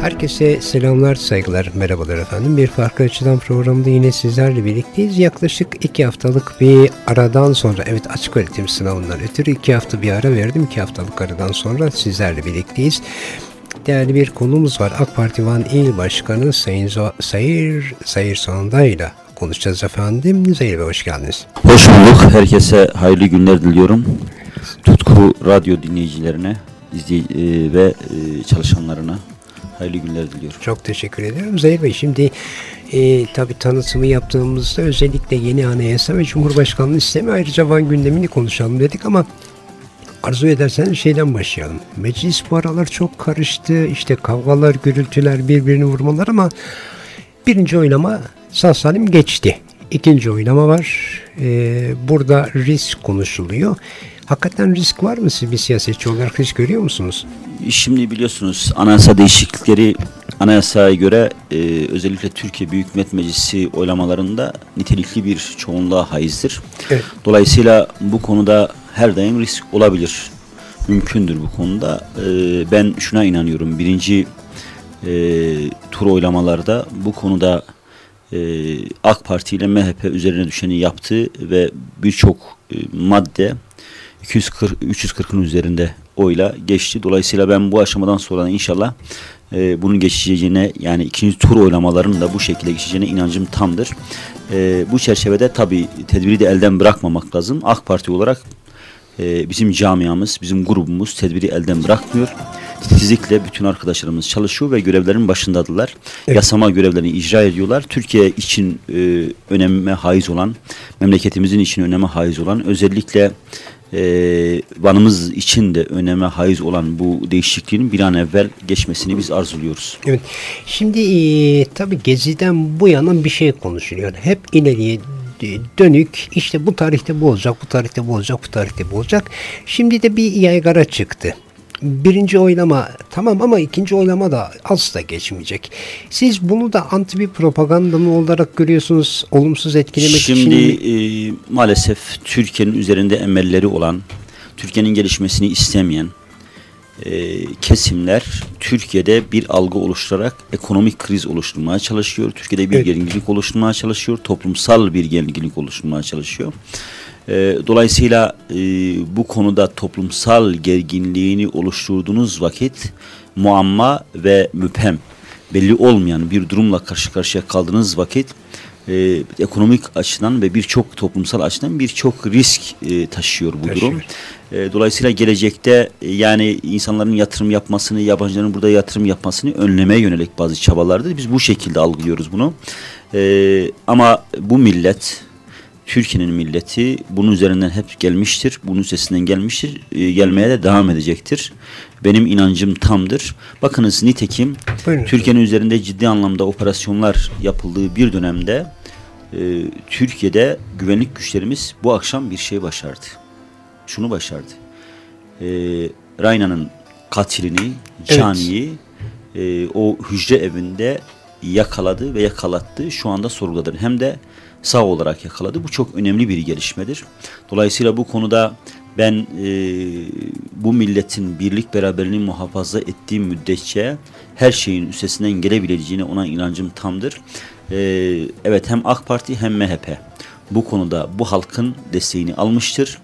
Herkese selamlar, saygılar, merhabalar efendim. Bir Farklı Açıdan programında yine sizlerle birlikteyiz. Yaklaşık 2 haftalık bir aradan sonra, evet açık öğretim sınavından ötürü 2 hafta bir ara verdim. 2 haftalık aradan sonra sizlerle birlikteyiz. Değerli bir konumuz var. AK Parti Van İl Başkanı Sayın Zahir Sonda ile konuşacağız efendim. Zahir Bey, hoş geldiniz. Hoş bulduk. Herkese hayırlı günler diliyorum. Tutku Radyo dinleyicilerine ve çalışanlarına hayırlı günler diliyorum. Çok teşekkür ederim Zahir Bey. Şimdi tabii tanıtımı yaptığımızda özellikle yeni anayasa ve Cumhurbaşkanlığı sistemi, ayrıca Van gündemini konuşalım dedik ama arzu ederseniz şeyden başlayalım. Meclis bu aralar çok karıştı. İşte kavgalar, gürültüler, birbirini vurmalar ama birinci oylama sağ salim geçti. İkinci oylama var. Burada risk konuşuluyor. Hakikaten risk var mı? Siz bir siyasetçi olarak risk görüyor musunuz? Şimdi biliyorsunuz anayasa değişiklikleri anayasaya göre özellikle Türkiye Büyük Millet Meclisi oylamalarında nitelikli bir çoğunluğa haizdir. Evet. Dolayısıyla bu konuda her daim risk olabilir. Mümkündür bu konuda. Ben şuna inanıyorum. Birinci tur oylamalarda bu konuda AK Parti ile MHP üzerine düşeni yaptı ve birçok madde 340'ın üzerinde oyla geçti. Dolayısıyla ben bu aşamadan sonra inşallah bunun geçeceğine, yani ikinci tur oylamalarının da bu şekilde geçeceğine inancım tamdır. Bu çerçevede tabii tedbiri de elden bırakmamak lazım. AK Parti olarak bizim camiamız, bizim grubumuz tedbiri elden bırakmıyor. Titizlikle bütün arkadaşlarımız çalışıyor ve görevlerin başındadılar. Evet. Yasama görevlerini icra ediyorlar. Türkiye için öneme haiz olan, memleketimizin için öneme haiz olan, özellikle Van'ımız için de öneme haiz olan bu değişikliğin bir an evvel geçmesini biz arzuluyoruz. Evet. Şimdi tabii Gezi'den bu yana bir şey konuşuluyor. Hep ileriye dönük, işte bu tarihte bu olacak, bu tarihte bu olacak, bu tarihte bu olacak. Şimdi de bir yaygara çıktı. Birinci oylama tamam ama ikinci oylama da asla geçmeyecek. Siz bunu da anti bir propaganda mı olarak görüyorsunuz, olumsuz etkilemek için? Şimdi maalesef Türkiye'nin üzerinde emelleri olan, Türkiye'nin gelişmesini istemeyen kesimler Türkiye'de bir algı oluşturarak ekonomik kriz oluşturmaya çalışıyor. Türkiye'de bir gerginlik oluşturmaya çalışıyor. Toplumsal bir gerginlik oluşturmaya çalışıyor. Dolayısıyla bu konuda toplumsal gerginliğini oluşturduğunuz vakit muamma ve müphem, belli olmayan bir durumla karşı karşıya kaldığınız vakit ekonomik açıdan ve birçok toplumsal açıdan birçok risk taşıyor bu durum. Dolayısıyla gelecekte yani insanların yatırım yapmasını, yabancıların burada yatırım yapmasını önlemeye yönelik bazı çabalardır. Biz bu şekilde algılıyoruz bunu. Ama bu millet, Türkiye'nin milleti bunun üzerinden hep gelmiştir. Bunun üstesinden gelmiştir. Gelmeye de devam edecektir. Benim inancım tamdır. Bakınız nitekim Türkiye'nin üzerinde ciddi anlamda operasyonlar yapıldığı bir dönemde Türkiye'de güvenlik güçlerimiz bu akşam bir şey başardı. Şunu başardı. Rayna'nın katilini, Cani'yi o hücre evinde yakaladı ve yakalattı. Şu anda sorguladır. Hem de sağ olarak yakaladı. Bu çok önemli bir gelişmedir. Dolayısıyla bu konuda ben bu milletin birlik beraberliğini muhafaza ettiği müddetçe her şeyin üstesinden gelebileceğine ona inancım tamdır. Evet, hem AK Parti hem MHP bu konuda bu halkın desteğini almıştır.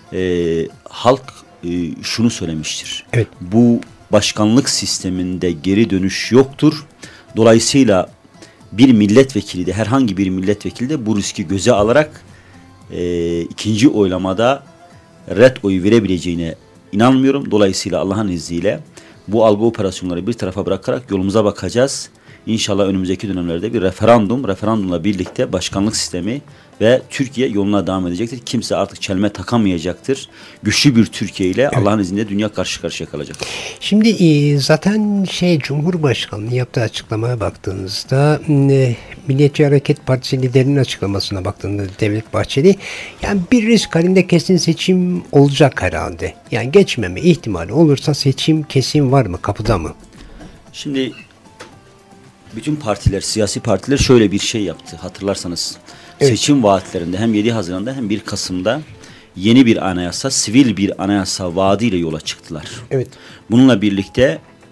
Halk şunu söylemiştir. Evet. Bu başkanlık sisteminde geri dönüş yoktur. Dolayısıyla bir milletvekili de, herhangi bir milletvekili de bu riski göze alarak ikinci oylamada red oyu verebileceğine inanmıyorum. Dolayısıyla Allah'ın izniyle bu algı operasyonları bir tarafa bırakarak yolumuza bakacağız. İnşallah önümüzdeki dönemlerde bir referandumla birlikte başkanlık sistemi ve Türkiye yoluna devam edecektir. Kimse artık çelme takamayacaktır. Güçlü bir Türkiye ile Allah'ın izniyle dünya karşı karşıya kalacak. Şimdi zaten Cumhurbaşkanlığı yaptığı açıklamaya baktığınızda, Milliyetçi Hareket Partisi liderinin açıklamasına baktığında Devlet Bahçeli, yani bir risk halinde kesin seçim olacak herhalde. Yani geçmeme ihtimali olursa seçim kesin var mı, kapıda mı? Şimdi bütün partiler, siyasi partiler şöyle bir şey yaptı hatırlarsanız. Evet. Seçim vaatlerinde hem 7 Haziran'da hem 1 Kasım'da yeni bir anayasa, sivil bir anayasa vaadiyle yola çıktılar. Evet. Bununla birlikte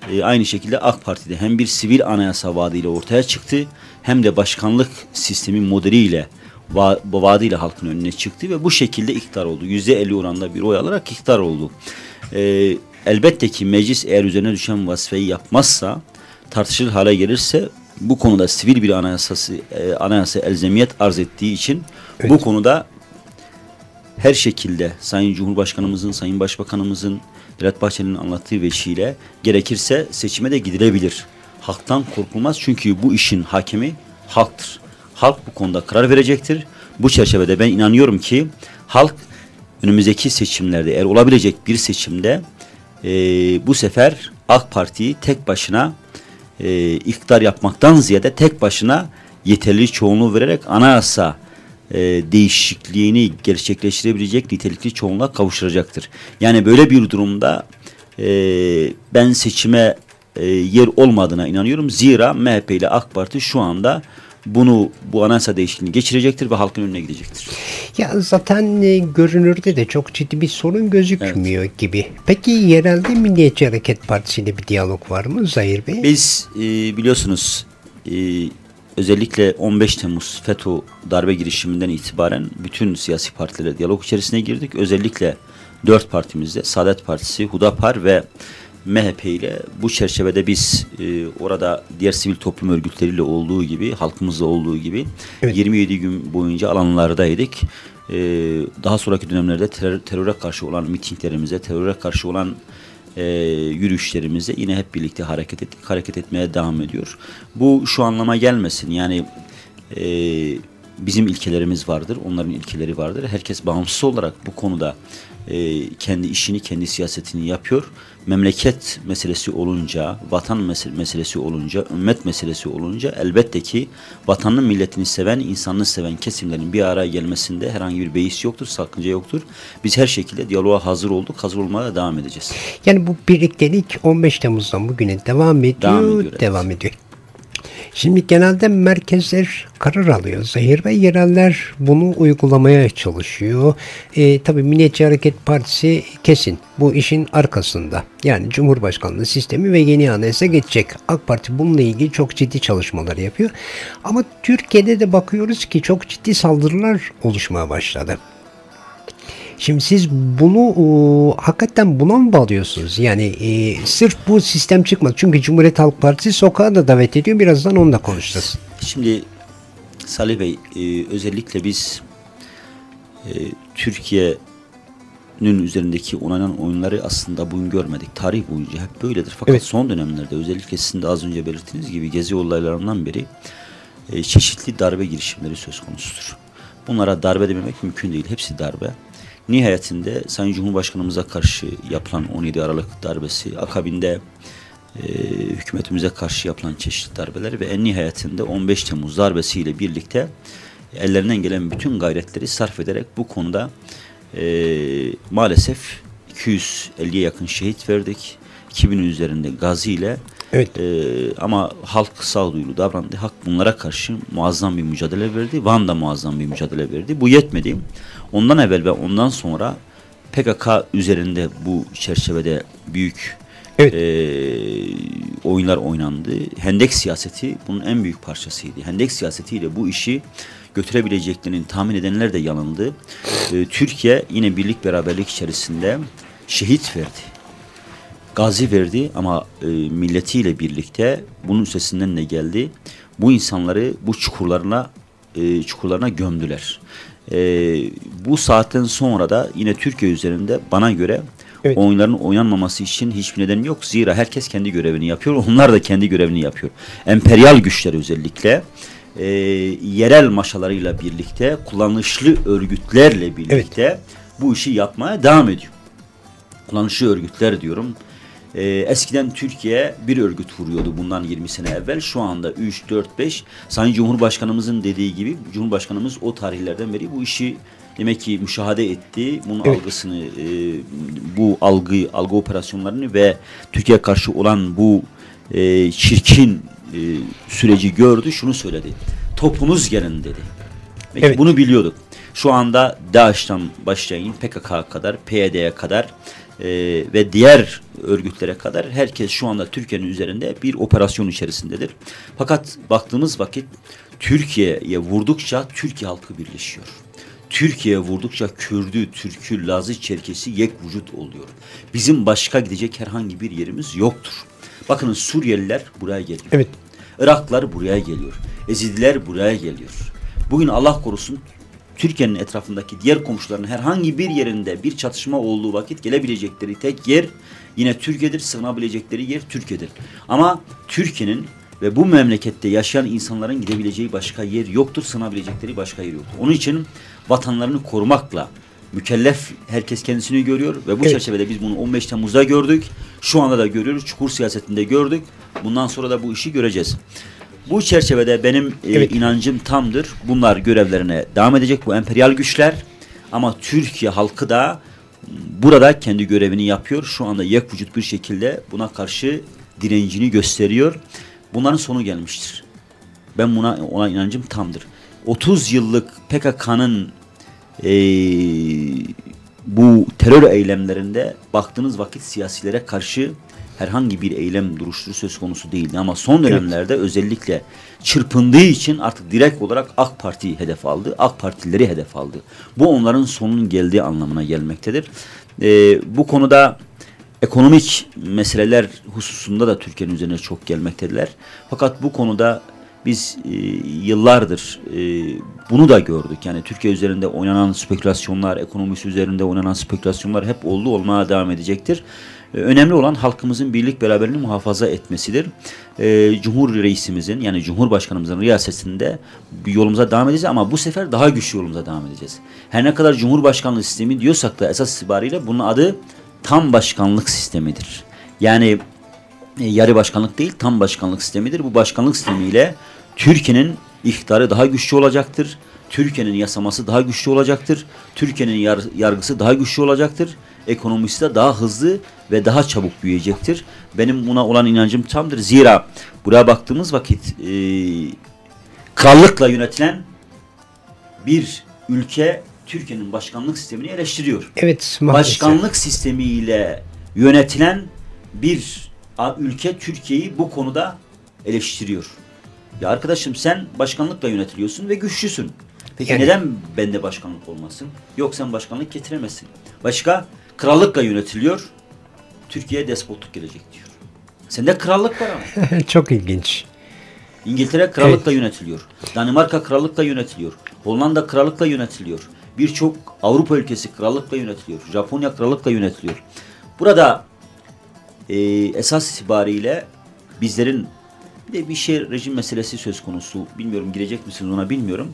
aynı şekilde AK Parti'de hem bir sivil anayasa vaadiyle ortaya çıktı, hem de başkanlık sistemi modeliyle, vaadiyle halkın önüne çıktı ve bu şekilde iktidar oldu. %50 oranında bir oy alarak iktidar oldu. Elbette ki meclis eğer üzerine düşen vazifeyi yapmazsa, tartışılır hale gelirse, bu konuda sivil bir anayasa elzemiyet arz ettiği için bu konuda her şekilde Sayın Cumhurbaşkanımızın, Sayın Başbakanımızın, Devlet Bahçeli'nin anlattığı veçiyle gerekirse seçime de gidilebilir. Halktan korkulmaz çünkü bu işin hakemi halktır. Halk bu konuda karar verecektir. Bu çerçevede ben inanıyorum ki halk önümüzdeki seçimlerde, eğer olabilecek bir seçimde bu sefer AK Parti'yi tek başına iktidar yapmaktan ziyade tek başına yeterli çoğunluğu vererek anayasa değişikliğini gerçekleştirebilecek nitelikli çoğunluğa kavuşturacaktır. Yani böyle bir durumda ben seçime yer olmadığına inanıyorum. Zira MHP ile AK Parti şu anda bu anayasa değişikliğini geçirecektir ve halkın önüne gidecektir. Ya zaten görünürde de çok ciddi bir sorun gözükmüyor gibi. Peki yerelde Milliyetçi Hareket Partisi ile bir diyalog var mı Zahir Bey? Biz biliyorsunuz özellikle 15 Temmuz FETÖ darbe girişiminden itibaren bütün siyasi partilerle diyalog içerisine girdik. Özellikle 4 partimizde Saadet Partisi, Hudapar ve MHP ile bu çerçevede biz orada diğer sivil toplum örgütleriyle olduğu gibi, halkımızla olduğu gibi 27 gün boyunca alanlardaydık. Daha sonraki dönemlerde teröre karşı olan mitinglerimize, teröre karşı olan yürüyüşlerimize yine hep birlikte hareket ettik. Hareket etmeye devam ediyor. Bu şu anlama gelmesin. Yani bizim ilkelerimiz vardır. Onların ilkeleri vardır. Herkes bağımsız olarak bu konuda kendi işini, kendi siyasetini yapıyor. Memleket meselesi olunca, vatan meselesi olunca, ümmet meselesi olunca elbette ki vatanını, milletini seven, insanını seven kesimlerin bir araya gelmesinde herhangi bir beis yoktur, sakınca yoktur. Biz her şekilde diyaloğa hazır olduk, hazır olmaya devam edeceğiz. Yani bu birliktelik 15 Temmuz'dan bugüne devam ediyor. Şimdi genelde merkezler karar alıyor Zahir Bey. Yereller bunu uygulamaya çalışıyor. Tabii Milliyetçi Hareket Partisi kesin bu işin arkasında. Yani Cumhurbaşkanlığı sistemi ve yeni anayasa geçecek. AK Parti bununla ilgili çok ciddi çalışmalar yapıyor. Ama Türkiye'de de bakıyoruz ki çok ciddi saldırılar oluşmaya başladı. Şimdi siz bunu hakikaten buna mı bağlıyorsunuz? Yani sırf bu sistem çıkmadı. Çünkü Cumhuriyet Halk Partisi sokağa da davet ediyor. Birazdan onu da konuşacağız. Şimdi Salih Bey, özellikle biz Türkiye'nin üzerindeki oynanan oyunları aslında bugün görmedik. Tarih boyunca hep böyledir. Fakat son dönemlerde özellikle sizin de az önce belirttiğiniz gibi Gezi olaylarından beri çeşitli darbe girişimleri söz konusudur. Bunlara darbe dememek mümkün değil. Hepsi darbe. Nihayetinde Sayın Cumhurbaşkanımıza karşı yapılan 17 Aralık darbesi, akabinde hükümetimize karşı yapılan çeşitli darbeler ve en nihayetinde 15 Temmuz darbesiyle birlikte ellerinden gelen bütün gayretleri sarf ederek bu konuda maalesef 250'ye yakın şehit verdik. 2000'in üzerinde gazi ile ama halk sağduyulu davrandı. Halk bunlara karşı muazzam bir mücadele verdi. Van'da muazzam bir mücadele verdi. Bu yetmedi. Ondan evvel ve ondan sonra PKK üzerinde bu çerçevede büyük oyunlar oynandı. Hendek siyaseti bunun en büyük parçasıydı. Hendek siyasetiyle bu işi götürebileceklerini tahmin edenler de yanıldı. Türkiye yine birlik beraberlik içerisinde şehit verdi. Gazi verdi ama milletiyle birlikte bunun üstesinden de geldi. Bu insanları bu çukurlarına gömdüler. Bu saatten sonra da yine Türkiye üzerinde bana göre oyunların oynanmaması için hiçbir neden yok. Zira herkes kendi görevini yapıyor. Onlar da kendi görevini yapıyor. Emperyal güçler özellikle yerel maşalarıyla birlikte, kullanışlı örgütlerle birlikte bu işi yapmaya devam ediyor. Kullanışlı örgütler diyorum. Eskiden Türkiye bir örgüt vuruyordu bundan 20 sene evvel. Şu anda 3, 4, 5. Sayın Cumhurbaşkanımızın dediği gibi Cumhurbaşkanımız o tarihlerden beri bu işi demek ki müşahede etti. Bunun algısını, bu algı operasyonlarını ve Türkiye'ye karşı olan bu çirkin süreci gördü. Şunu söyledi. Topunuz gelin dedi. Bunu biliyorduk. Şu anda DAEŞ'ten başlayın PKK'ya kadar, PYD'ye kadar ve diğer örgütlere kadar herkes şu anda Türkiye'nin üzerinde bir operasyon içerisindedir. Fakat baktığımız vakit Türkiye'ye vurdukça Türkiye halkı birleşiyor. Türkiye'ye vurdukça Kürdü, Türkü, Lazı, Çerkesi yek vücut oluyor. Bizim başka gidecek herhangi bir yerimiz yoktur. Bakın Suriyeliler buraya geliyor. Evet. Iraklılar buraya geliyor. Ezidiler buraya geliyor. Bugün Allah korusun Türkiye'nin etrafındaki diğer komşularının herhangi bir yerinde bir çatışma olduğu vakit gelebilecekleri tek yer yine Türkiye'dir. Sığınabilecekleri yer Türkiye'dir. Ama Türkiye'nin ve bu memlekette yaşayan insanların gidebileceği başka yer yoktur. Sığınabilecekleri başka yer yoktur. Onun için vatanlarını korumakla mükellef herkes kendisini görüyor ve bu çerçevede biz bunu 15 Temmuz'da gördük. Şu anda da görüyoruz. Çukur siyasetinde gördük. Bundan sonra da bu işi göreceğiz. Bu çerçevede benim inancım tamdır. Bunlar görevlerine devam edecek bu emperyal güçler. Ama Türkiye halkı da burada kendi görevini yapıyor. Şu anda yek vücut bir şekilde buna karşı direncini gösteriyor. Bunların sonu gelmiştir. Ben ona inancım tamdır. 30 yıllık PKK'nın bu terör eylemlerinde baktığınız vakit siyasilere karşı herhangi bir eylem duruşu söz konusu değildi. Ama son dönemlerde özellikle çırpındığı için artık direkt olarak AK Parti'yi hedef aldı. AK Partilileri hedef aldı. Bu onların sonunun geldiği anlamına gelmektedir. Bu konuda ekonomik meseleler hususunda da Türkiye'nin üzerine çok gelmektedirler. Fakat bu konuda biz yıllardır bunu da gördük. Yani Türkiye üzerinde oynanan spekülasyonlar, ekonomisi üzerinde oynanan spekülasyonlar hep olmaya devam edecektir. Önemli olan halkımızın birlik beraberliğini muhafaza etmesidir. Cumhur Reisimizin yani Cumhurbaşkanımızın riyasetinde yolumuza devam edeceğiz ama bu sefer daha güçlü yolumuza devam edeceğiz. Her ne kadar Cumhurbaşkanlığı sistemi diyorsak da esas itibariyle bunun adı tam başkanlık sistemidir. Yani yarı başkanlık değil tam başkanlık sistemidir. Bu başkanlık sistemiyle Türkiye'nin iktidarı daha güçlü olacaktır. Türkiye'nin yasaması daha güçlü olacaktır. Türkiye'nin yargısı daha güçlü olacaktır. Ekonomisi de daha hızlı ve daha çabuk büyüyecektir. Benim buna olan inancım tamdır. Zira buraya baktığımız vakit krallıkla yönetilen bir ülke Türkiye'nin başkanlık sistemini eleştiriyor. Evet, maalesef. Başkanlık sistemiyle yönetilen bir ülke Türkiye'yi bu konuda eleştiriyor. Ya arkadaşım sen başkanlıkla yönetiliyorsun ve güçlüsün. Peki neden bende başkanlık olmasın? Yok sen başkanlık getiremezsin. Başka krallıkla yönetiliyor. Türkiye'ye despotluk gelecek diyor. Sende krallık var ama. Çok ilginç. İngiltere krallıkla yönetiliyor. Danimarka krallıkla yönetiliyor. Hollanda krallıkla yönetiliyor. Birçok Avrupa ülkesi krallıkla yönetiliyor. Japonya krallıkla yönetiliyor. Burada esas itibariyle bizlerin bir de bir rejim meselesi söz konusu. Bilmiyorum girecek misiniz ona bilmiyorum.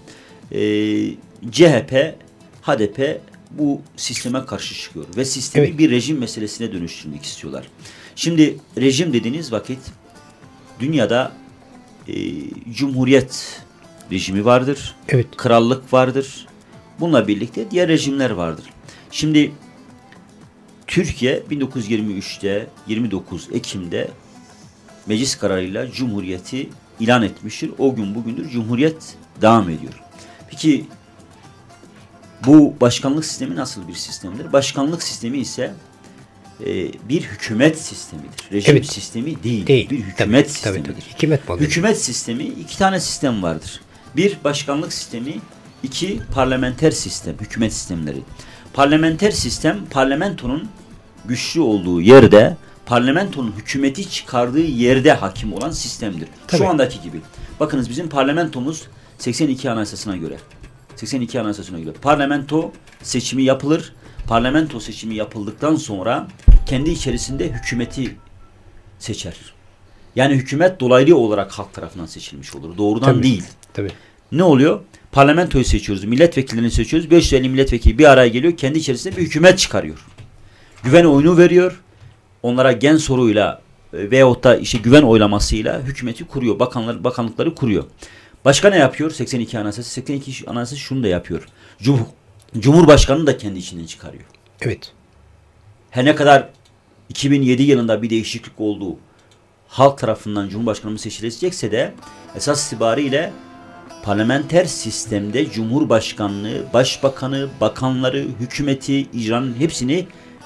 CHP, HDP bu sisteme karşı çıkıyor. Ve sistemi bir rejim meselesine dönüştürmek istiyorlar. Şimdi rejim dediğiniz vakit dünyada cumhuriyet rejimi vardır. Evet. Krallık vardır. Bununla birlikte diğer rejimler vardır. Şimdi Türkiye 1923'te 29 Ekim'de meclis kararıyla cumhuriyeti ilan etmiştir. O gün bugündür cumhuriyet devam ediyor. Peki bu başkanlık sistemi nasıl bir sistemdir? Başkanlık sistemi ise bir hükümet sistemidir. Rejim sistemi değil. Bir hükümet sistemidir. Hükümet sistemi iki tane sistem vardır. Bir başkanlık sistemi, iki parlamenter sistem, hükümet sistemleri. Parlamenter sistem parlamentonun güçlü olduğu yerde, parlamentonun hükümeti çıkardığı yerde hakim olan sistemdir. Şu andaki gibi. Bakınız bizim parlamentomuz 82 Anayasası'na göre. Parlamento seçimi yapılır. Parlamento seçimi yapıldıktan sonra kendi içerisinde hükümeti seçer. Yani hükümet dolaylı olarak halk tarafından seçilmiş olur. Doğrudan değil. Ne oluyor? Parlamentoyu seçiyoruz. Milletvekillerini seçiyoruz. 550 milletvekili bir araya geliyor. Kendi içerisinde bir hükümet çıkarıyor. Güven oyunu veriyor. Onlara gen soruyla veyahut da güven oylamasıyla hükümeti kuruyor. Bakanlıkları kuruyor. Başka ne yapıyor? 82 Anayasası şunu da yapıyor. Cumhurbaşkanını da kendi içinden çıkarıyor. Evet. Her ne kadar 2007 yılında bir değişiklik olduğu halk tarafından Cumhurbaşkanımız seçilecekse de esas itibariyle parlamenter sistemde Cumhurbaşkanlığı, başbakanı, bakanları, hükümeti, icranın hepsini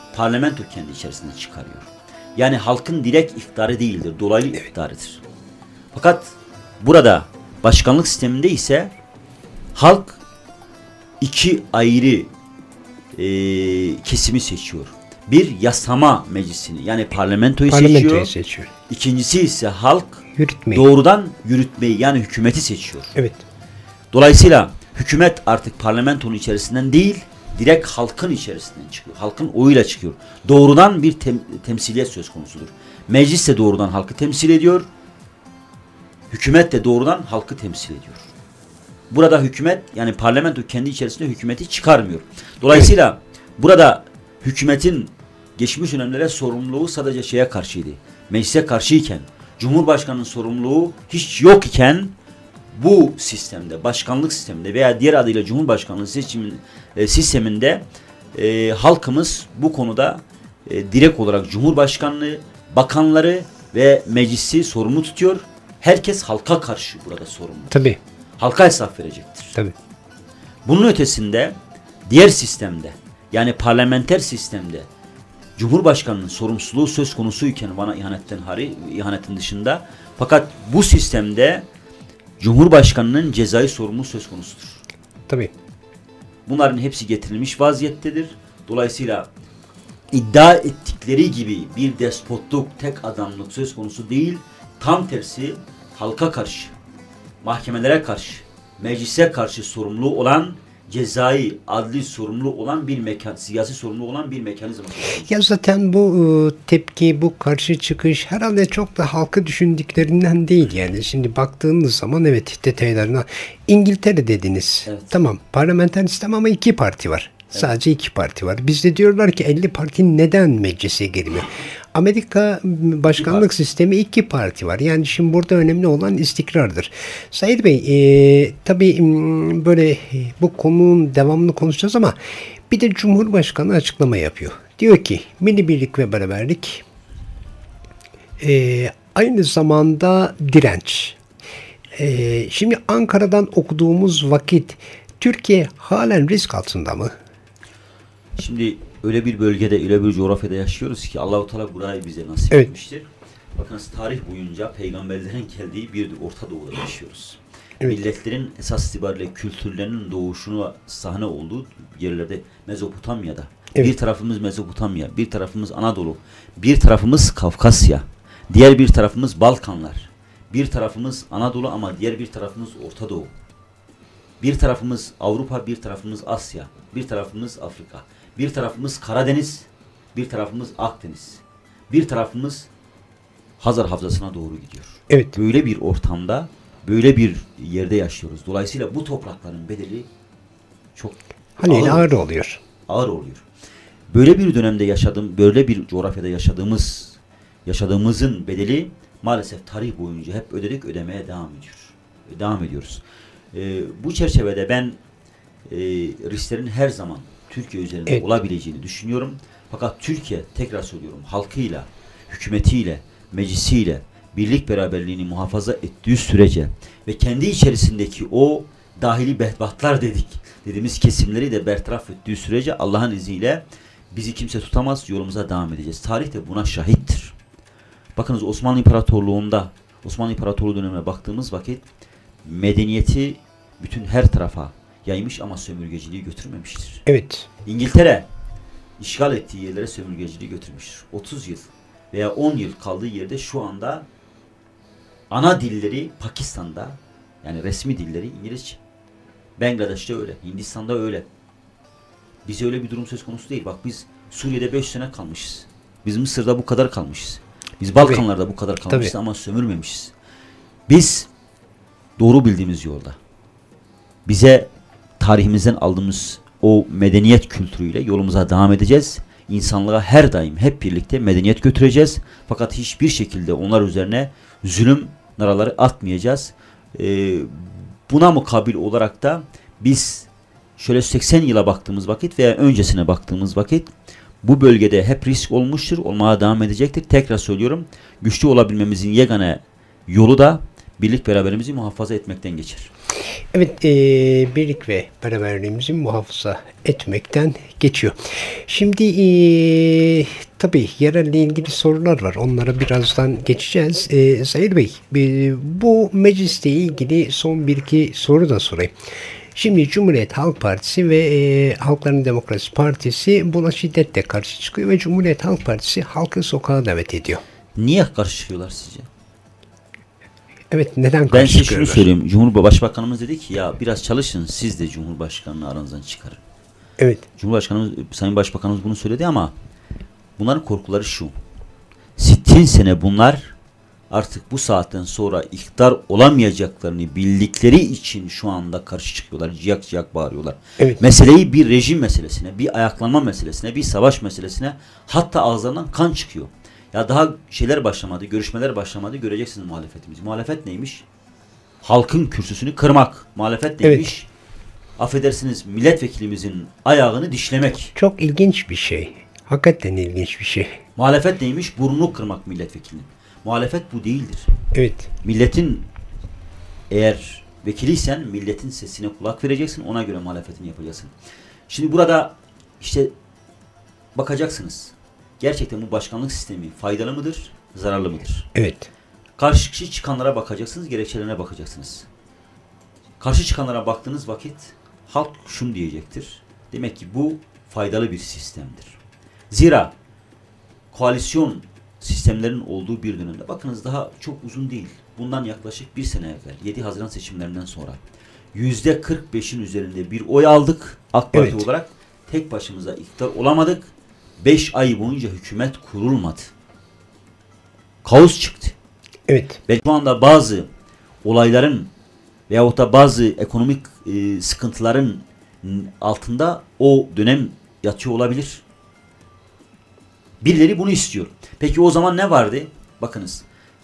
parlamento kendi içerisinde çıkarıyor. Yani halkın direkt iktidarı değildir, dolaylı iktidarıdır. Fakat burada başkanlık sisteminde ise halk iki ayrı kesimi seçiyor. Bir, yasama meclisini, yani parlamentoyu seçiyor. İkincisi ise halk doğrudan yürütmeyi, yani hükümeti seçiyor. Evet. Dolayısıyla hükümet artık parlamentonun içerisinden değil, direkt halkın içerisinden çıkıyor. Halkın oyuyla çıkıyor. Doğrudan bir temsiliyet söz konusudur. Meclis de doğrudan halkı temsil ediyor. Hükümet de doğrudan halkı temsil ediyor. Burada hükümet, yani parlamento kendi içerisinde hükümeti çıkarmıyor. Dolayısıyla burada hükümetin geçmiş dönemlere sorumluluğu sadece şeye karşıydı. Meclise karşıyken, Cumhurbaşkanı'nın sorumluluğu hiç yok iken bu sistemde, başkanlık sisteminde veya diğer adıyla Cumhurbaşkanlığı sisteminde halkımız bu konuda direkt olarak Cumhurbaşkanlığı, bakanları ve meclisi sorumlu tutuyor. Herkes halka karşı burada sorumlu. Tabii. Halka hesap verecektir. Tabii. Bunun ötesinde diğer sistemde, yani parlamenter sistemde Cumhurbaşkanının sorumsuzluğu söz konusuyken bana ihanetin dışında, fakat bu sistemde Cumhurbaşkanının cezai sorumluluğu söz konusudur. Tabii. Bunların hepsi getirilmiş vaziyettedir. Dolayısıyla iddia ettikleri gibi bir despotluk, tek adamlık söz konusu değil. Tam tersi halka karşı, mahkemelere karşı, meclise karşı sorumlu olan, cezai, adli sorumlu olan bir siyasi sorumlu olan bir mekanizma. Ya zaten bu tepki, bu karşı çıkış herhalde çok da halkı düşündüklerinden değil yani. Şimdi baktığınız zaman evet, detaylarına İngiltere dediniz. Evet. Tamam, parlamenter sistem ama 2 parti var. Evet. Sadece 2 parti var. Bizde diyorlar ki 50 parti neden meclise girmiyor? Amerika başkanlık sistemi 2 parti var. Yani şimdi burada önemli olan istikrardır. Said Bey, tabii böyle bu konunun devamını konuşacağız ama bir de Cumhurbaşkanı açıklama yapıyor. Diyor ki milli birlik ve beraberlik aynı zamanda direnç. Şimdi Ankara'dan okuduğumuz vakit Türkiye halen risk altında mı? Şimdi öyle bir bölgede, öyle bir coğrafyada yaşıyoruz ki Allah-u Teala burayı bize nasip etmiştir. Bakınız, tarih boyunca peygamberlerin geldiği bir Orta Doğu'da yaşıyoruz. Evet. Milletlerin esas itibariyle kültürlerinin doğuşunu sahne olduğu yerlerde, Mezopotamya'da. Evet. Bir tarafımız Mezopotamya, bir tarafımız Anadolu, bir tarafımız Kafkasya, diğer bir tarafımız Balkanlar, bir tarafımız Anadolu ama diğer bir tarafımız Orta Doğu. Bir tarafımız Avrupa, bir tarafımız Asya, bir tarafımız Afrika, bir tarafımız Karadeniz, bir tarafımız Akdeniz, bir tarafımız Hazar Havzası'na doğru gidiyor. Evet. Böyle bir ortamda, böyle bir yerde yaşıyoruz. Dolayısıyla bu toprakların bedeli çok ağır oluyor. Ağır oluyor. Böyle bir dönemde böyle bir coğrafyada yaşadığımızın bedeli maalesef tarih boyunca hep ödemeye devam ediyoruz. Bu çerçevede ben risklerin her zaman Türkiye üzerinde olabileceğini düşünüyorum. Fakat Türkiye, tekrar söylüyorum, halkıyla, hükümetiyle, meclisiyle birlik beraberliğini muhafaza ettiği sürece ve kendi içerisindeki o dahili bedbahtlar dediğimiz kesimleri de bertaraf ettiği sürece Allah'ın izniyle bizi kimse tutamaz, yolumuza devam edeceğiz. Tarih de buna şahittir. Bakınız, Osmanlı İmparatorluğu dönemine baktığımız vakit medeniyeti bütün her tarafa yaymış ama sömürgeciliği götürmemiştir. Evet. İngiltere işgal ettiği yerlere sömürgeciliği götürmüştür. 30 yıl veya 10 yıl kaldığı yerde şu anda ana dilleri Pakistan'da, yani resmi dilleri İngilizce. Bangladeş'te öyle, Hindistan'da öyle. Bize öyle bir durum söz konusu değil. Bak, biz Suriye'de 5 sene kalmışız. Biz Mısır'da bu kadar kalmışız. Biz Balkanlar'da bu kadar kalmışız ama sömürmemişiz. Biz doğru bildiğimiz yolda, bize tarihimizden aldığımız o medeniyet kültürüyle yolumuza devam edeceğiz. İnsanlığa her daim hep birlikte medeniyet götüreceğiz. Fakat hiçbir şekilde onlar üzerine zulüm naraları atmayacağız. Buna mukabil olarak da biz şöyle 80 yıla baktığımız vakit veya öncesine baktığımız vakit bu bölgede hep risk olmuştur, olmaya devam edecektir. Tekrar söylüyorum, güçlü olabilmemizin yegane yolu da birlik beraberimizi muhafaza etmekten geçer. Evet, birlik ve beraberliğimizi muhafaza etmekten geçiyor. Şimdi tabii yerelle ilgili sorular var. Onlara birazdan geçeceğiz. Zahir Bey, bu meclisle ilgili son bir iki soru da sorayım. Şimdi Cumhuriyet Halk Partisi ve Halkların Demokrasi Partisi buna şiddetle karşı çıkıyor ve Cumhuriyet Halk Partisi halkı sokağa davet ediyor. Niye karşı çıkıyorlar sizce? Evet, neden Ben karşı size şunu çıkıyorlar? söyleyeyim. Cumhurbaşkanımız dedi ki ya biraz çalışın, siz de Cumhurbaşkanını aranızdan çıkarın. Evet, Cumhurbaşkanımız, Sayın Başbakanımız bunu söyledi ama bunların korkuları şu. 60 sene bunlar artık bu saatten sonra iktidar olamayacaklarını bildikleri için şu anda karşı çıkıyorlar. Ciyak ciyak bağırıyorlar. evet, Meseleyi bir rejim meselesine, bir ayaklanma meselesine, bir savaş meselesine, hatta ağızlarından kan çıkıyor. Ya daha şeyler başlamadı, görüşmeler başlamadı, göreceksiniz muhalefetimiz. Muhalefet neymiş? Halkın kürsüsünü kırmak. Muhalefet neymiş? Affedersiniz, milletvekilimizin ayağını dişlemek. çok ilginç bir şey. Hakikaten ilginç bir şey. Muhalefet neymiş? Burnunu kırmak milletvekilinin. Muhalefet bu değildir. Evet, Milletin, eğer vekiliysen milletin sesine kulak vereceksin, ona göre muhalefetini yapacaksın. Şimdi burada işte bakacaksınız. Gerçekten bu başkanlık sistemi faydalı mıdır, zararlı mıdır? evet, Karşı çıkanlara bakacaksınız, gerekçelerine bakacaksınız. Karşı çıkanlara baktığınız vakit halk şunu diyecektir. Demek ki bu faydalı bir sistemdir. Zira koalisyon sistemlerin olduğu bir dönemde, bakınız daha çok uzun değil. Bundan yaklaşık bir sene evvel 7 Haziran seçimlerinden sonra %45'in üzerinde bir oy aldık. AK Parti Evet. olarak tek başımıza iktidar olamadık. 5 ay boyunca hükümet kurulmadı. Kaos çıktı. evet, Ve şu anda bazı olayların veyahut da bazı ekonomik sıkıntıların altında o dönem yatıyor olabilir. Birileri bunu istiyor. Peki o zaman ne vardı? Bakınız,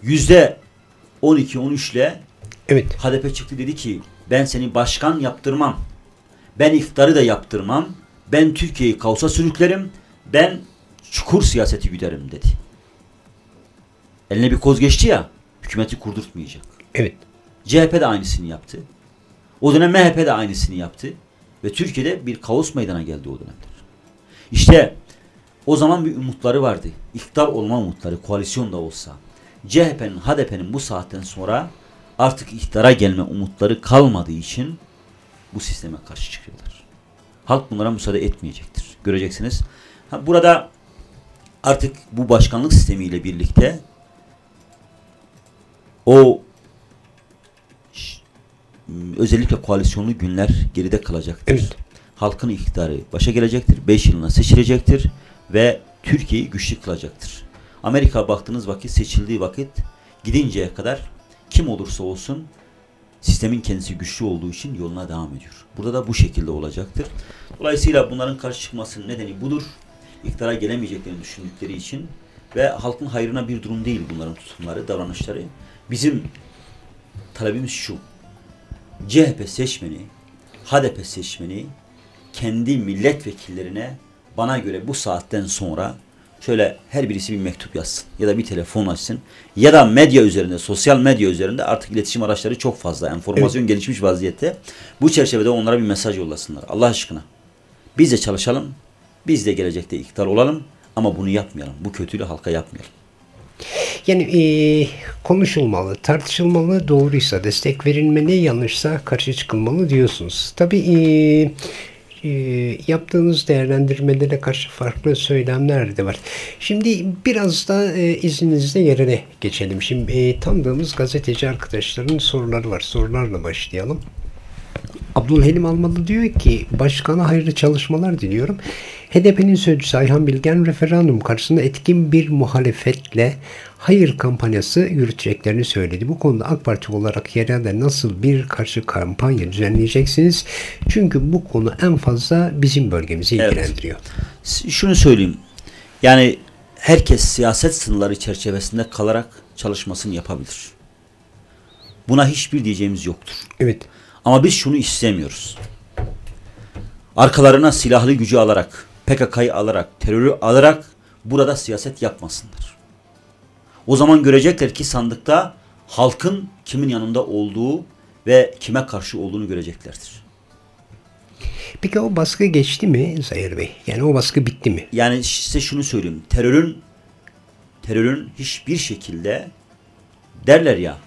%12-13 ile evet, HDP çıktı, dedi ki ben seni başkan yaptırmam. Ben iktidarı da yaptırmam. Ben Türkiye'yi kaosa sürüklerim. Ben çukur siyaseti güderim dedi. Eline bir koz geçti ya, hükümeti kurdurtmayacak. evet. CHP de aynısını yaptı. O dönem MHP de aynısını yaptı. Ve Türkiye'de bir kaos meydana geldi o dönemler. İşte o zaman bir umutları vardı. İktidar olma umutları, koalisyon da olsa. CHP'nin, HDP'nin bu saatten sonra artık iktidara gelme umutları kalmadığı için bu sisteme karşı çıkıyorlar. Halk bunlara müsaade etmeyecektir. Göreceksiniz. Burada artık bu başkanlık sistemiyle birlikte o özellikle koalisyonlu günler geride kalacaktır. Evet. Halkın iktidarı başa gelecektir. 5 yılına seçilecektir ve Türkiye'yi güçlü kılacaktır. Amerika baktığınız vakit, seçildiği vakit gidinceye kadar kim olursa olsun sistemin kendisi güçlü olduğu için yoluna devam ediyor. Burada da bu şekilde olacaktır. Dolayısıyla bunların karşı çıkmasının nedeni budur. İktidara gelemeyeceklerini düşündükleri için ve halkın hayrına bir durum değil bunların tutumları, davranışları. Bizim talebimiz şu: CHP seçmeni, HDP seçmeni kendi milletvekillerine bana göre bu saatten sonra şöyle her birisi bir mektup yazsın ya da bir telefon açsın ya da medya üzerinde, sosyal medya üzerinde artık iletişim araçları çok fazla, enformasyon gelişmiş vaziyette. Bu çerçevede onlara bir mesaj yollasınlar. Allah aşkına biz de çalışalım, biz de gelecekte iktidar olalım ama bunu yapmayalım. Bu kötülüğü halka yapmayalım. Yani konuşulmalı, tartışılmalı, doğruysa destek verilmeli, yanlışsa karşı çıkılmalı diyorsunuz. Tabii yaptığınız değerlendirmelere karşı farklı söylemler de var. Şimdi biraz da izninizle yerine geçelim. Şimdi tanıdığımız gazeteci arkadaşların soruları var. Sorularla başlayalım. Abdülhalim Almalı diyor ki başkana hayırlı çalışmalar diliyorum. HDP'nin sözcüsü Ayhan Bilgen referandum karşısında etkin bir muhalefetle hayır kampanyası yürüteceklerini söyledi. Bu konuda AK Parti olarak yerelde nasıl bir karşı kampanya düzenleyeceksiniz? Çünkü bu konu en fazla bizim bölgemizi ilgilendiriyor. Şunu söyleyeyim. Yani herkes siyaset sınırları çerçevesinde kalarak çalışmasını yapabilir. Buna hiçbir diyeceğimiz yoktur. Evet. Ama biz şunu istemiyoruz. Arkalarına silahlı gücü alarak, PKK'yı alarak, terörü alarak burada siyaset yapmasınlar. O zaman görecekler ki sandıkta halkın kimin yanında olduğu ve kime karşı olduğunu göreceklerdir. Peki o baskı geçti mi Zahir Bey? Yani o baskı bitti mi? Yani size şunu söyleyeyim. Terörün hiçbir şekilde derler ya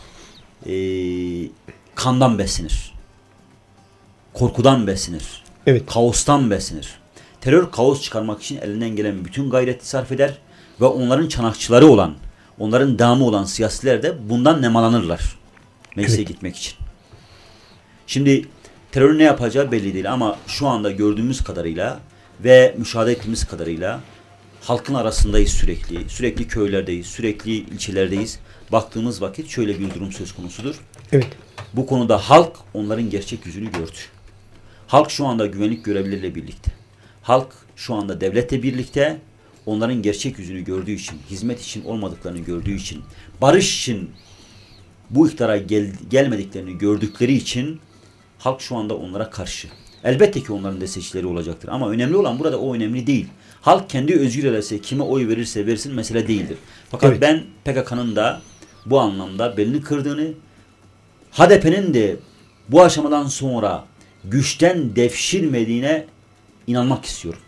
kandan beslenir. Korkudan beslenir. Evet. Kaostan beslenir. Terör kaos çıkarmak için elinden gelen bütün gayreti sarf eder ve onların çanakçıları olan, onların damı olan siyasiler de bundan nemalanırlar. Meclise gitmek için. Şimdi terörün ne yapacağı belli değil ama şu anda gördüğümüz kadarıyla ve müşahede ettiğimiz kadarıyla halkın arasındayız sürekli. Sürekli köylerdeyiz, sürekli ilçelerdeyiz. Baktığımız vakit şöyle bir durum söz konusudur. Evet. Bu konuda halk onların gerçek yüzünü gördü. Halk şu anda güvenlik görevlileriyle birlikte. Halk şu anda devletle birlikte onların gerçek yüzünü gördüğü için, hizmet için olmadıklarını gördüğü için, barış için bu iktidara gelmediklerini gördükleri için halk şu anda onlara karşı. Elbette ki onların destekçileri olacaktır ama önemli olan burada o önemli değil. Halk kendi özgür iradesiyle kime oy verirse versin mesele değildir. Fakat ben PKK'nın da bu anlamda belini kırdığını, HDP'nin de bu aşamadan sonra güçten devşirmediğine inanmak istiyorum.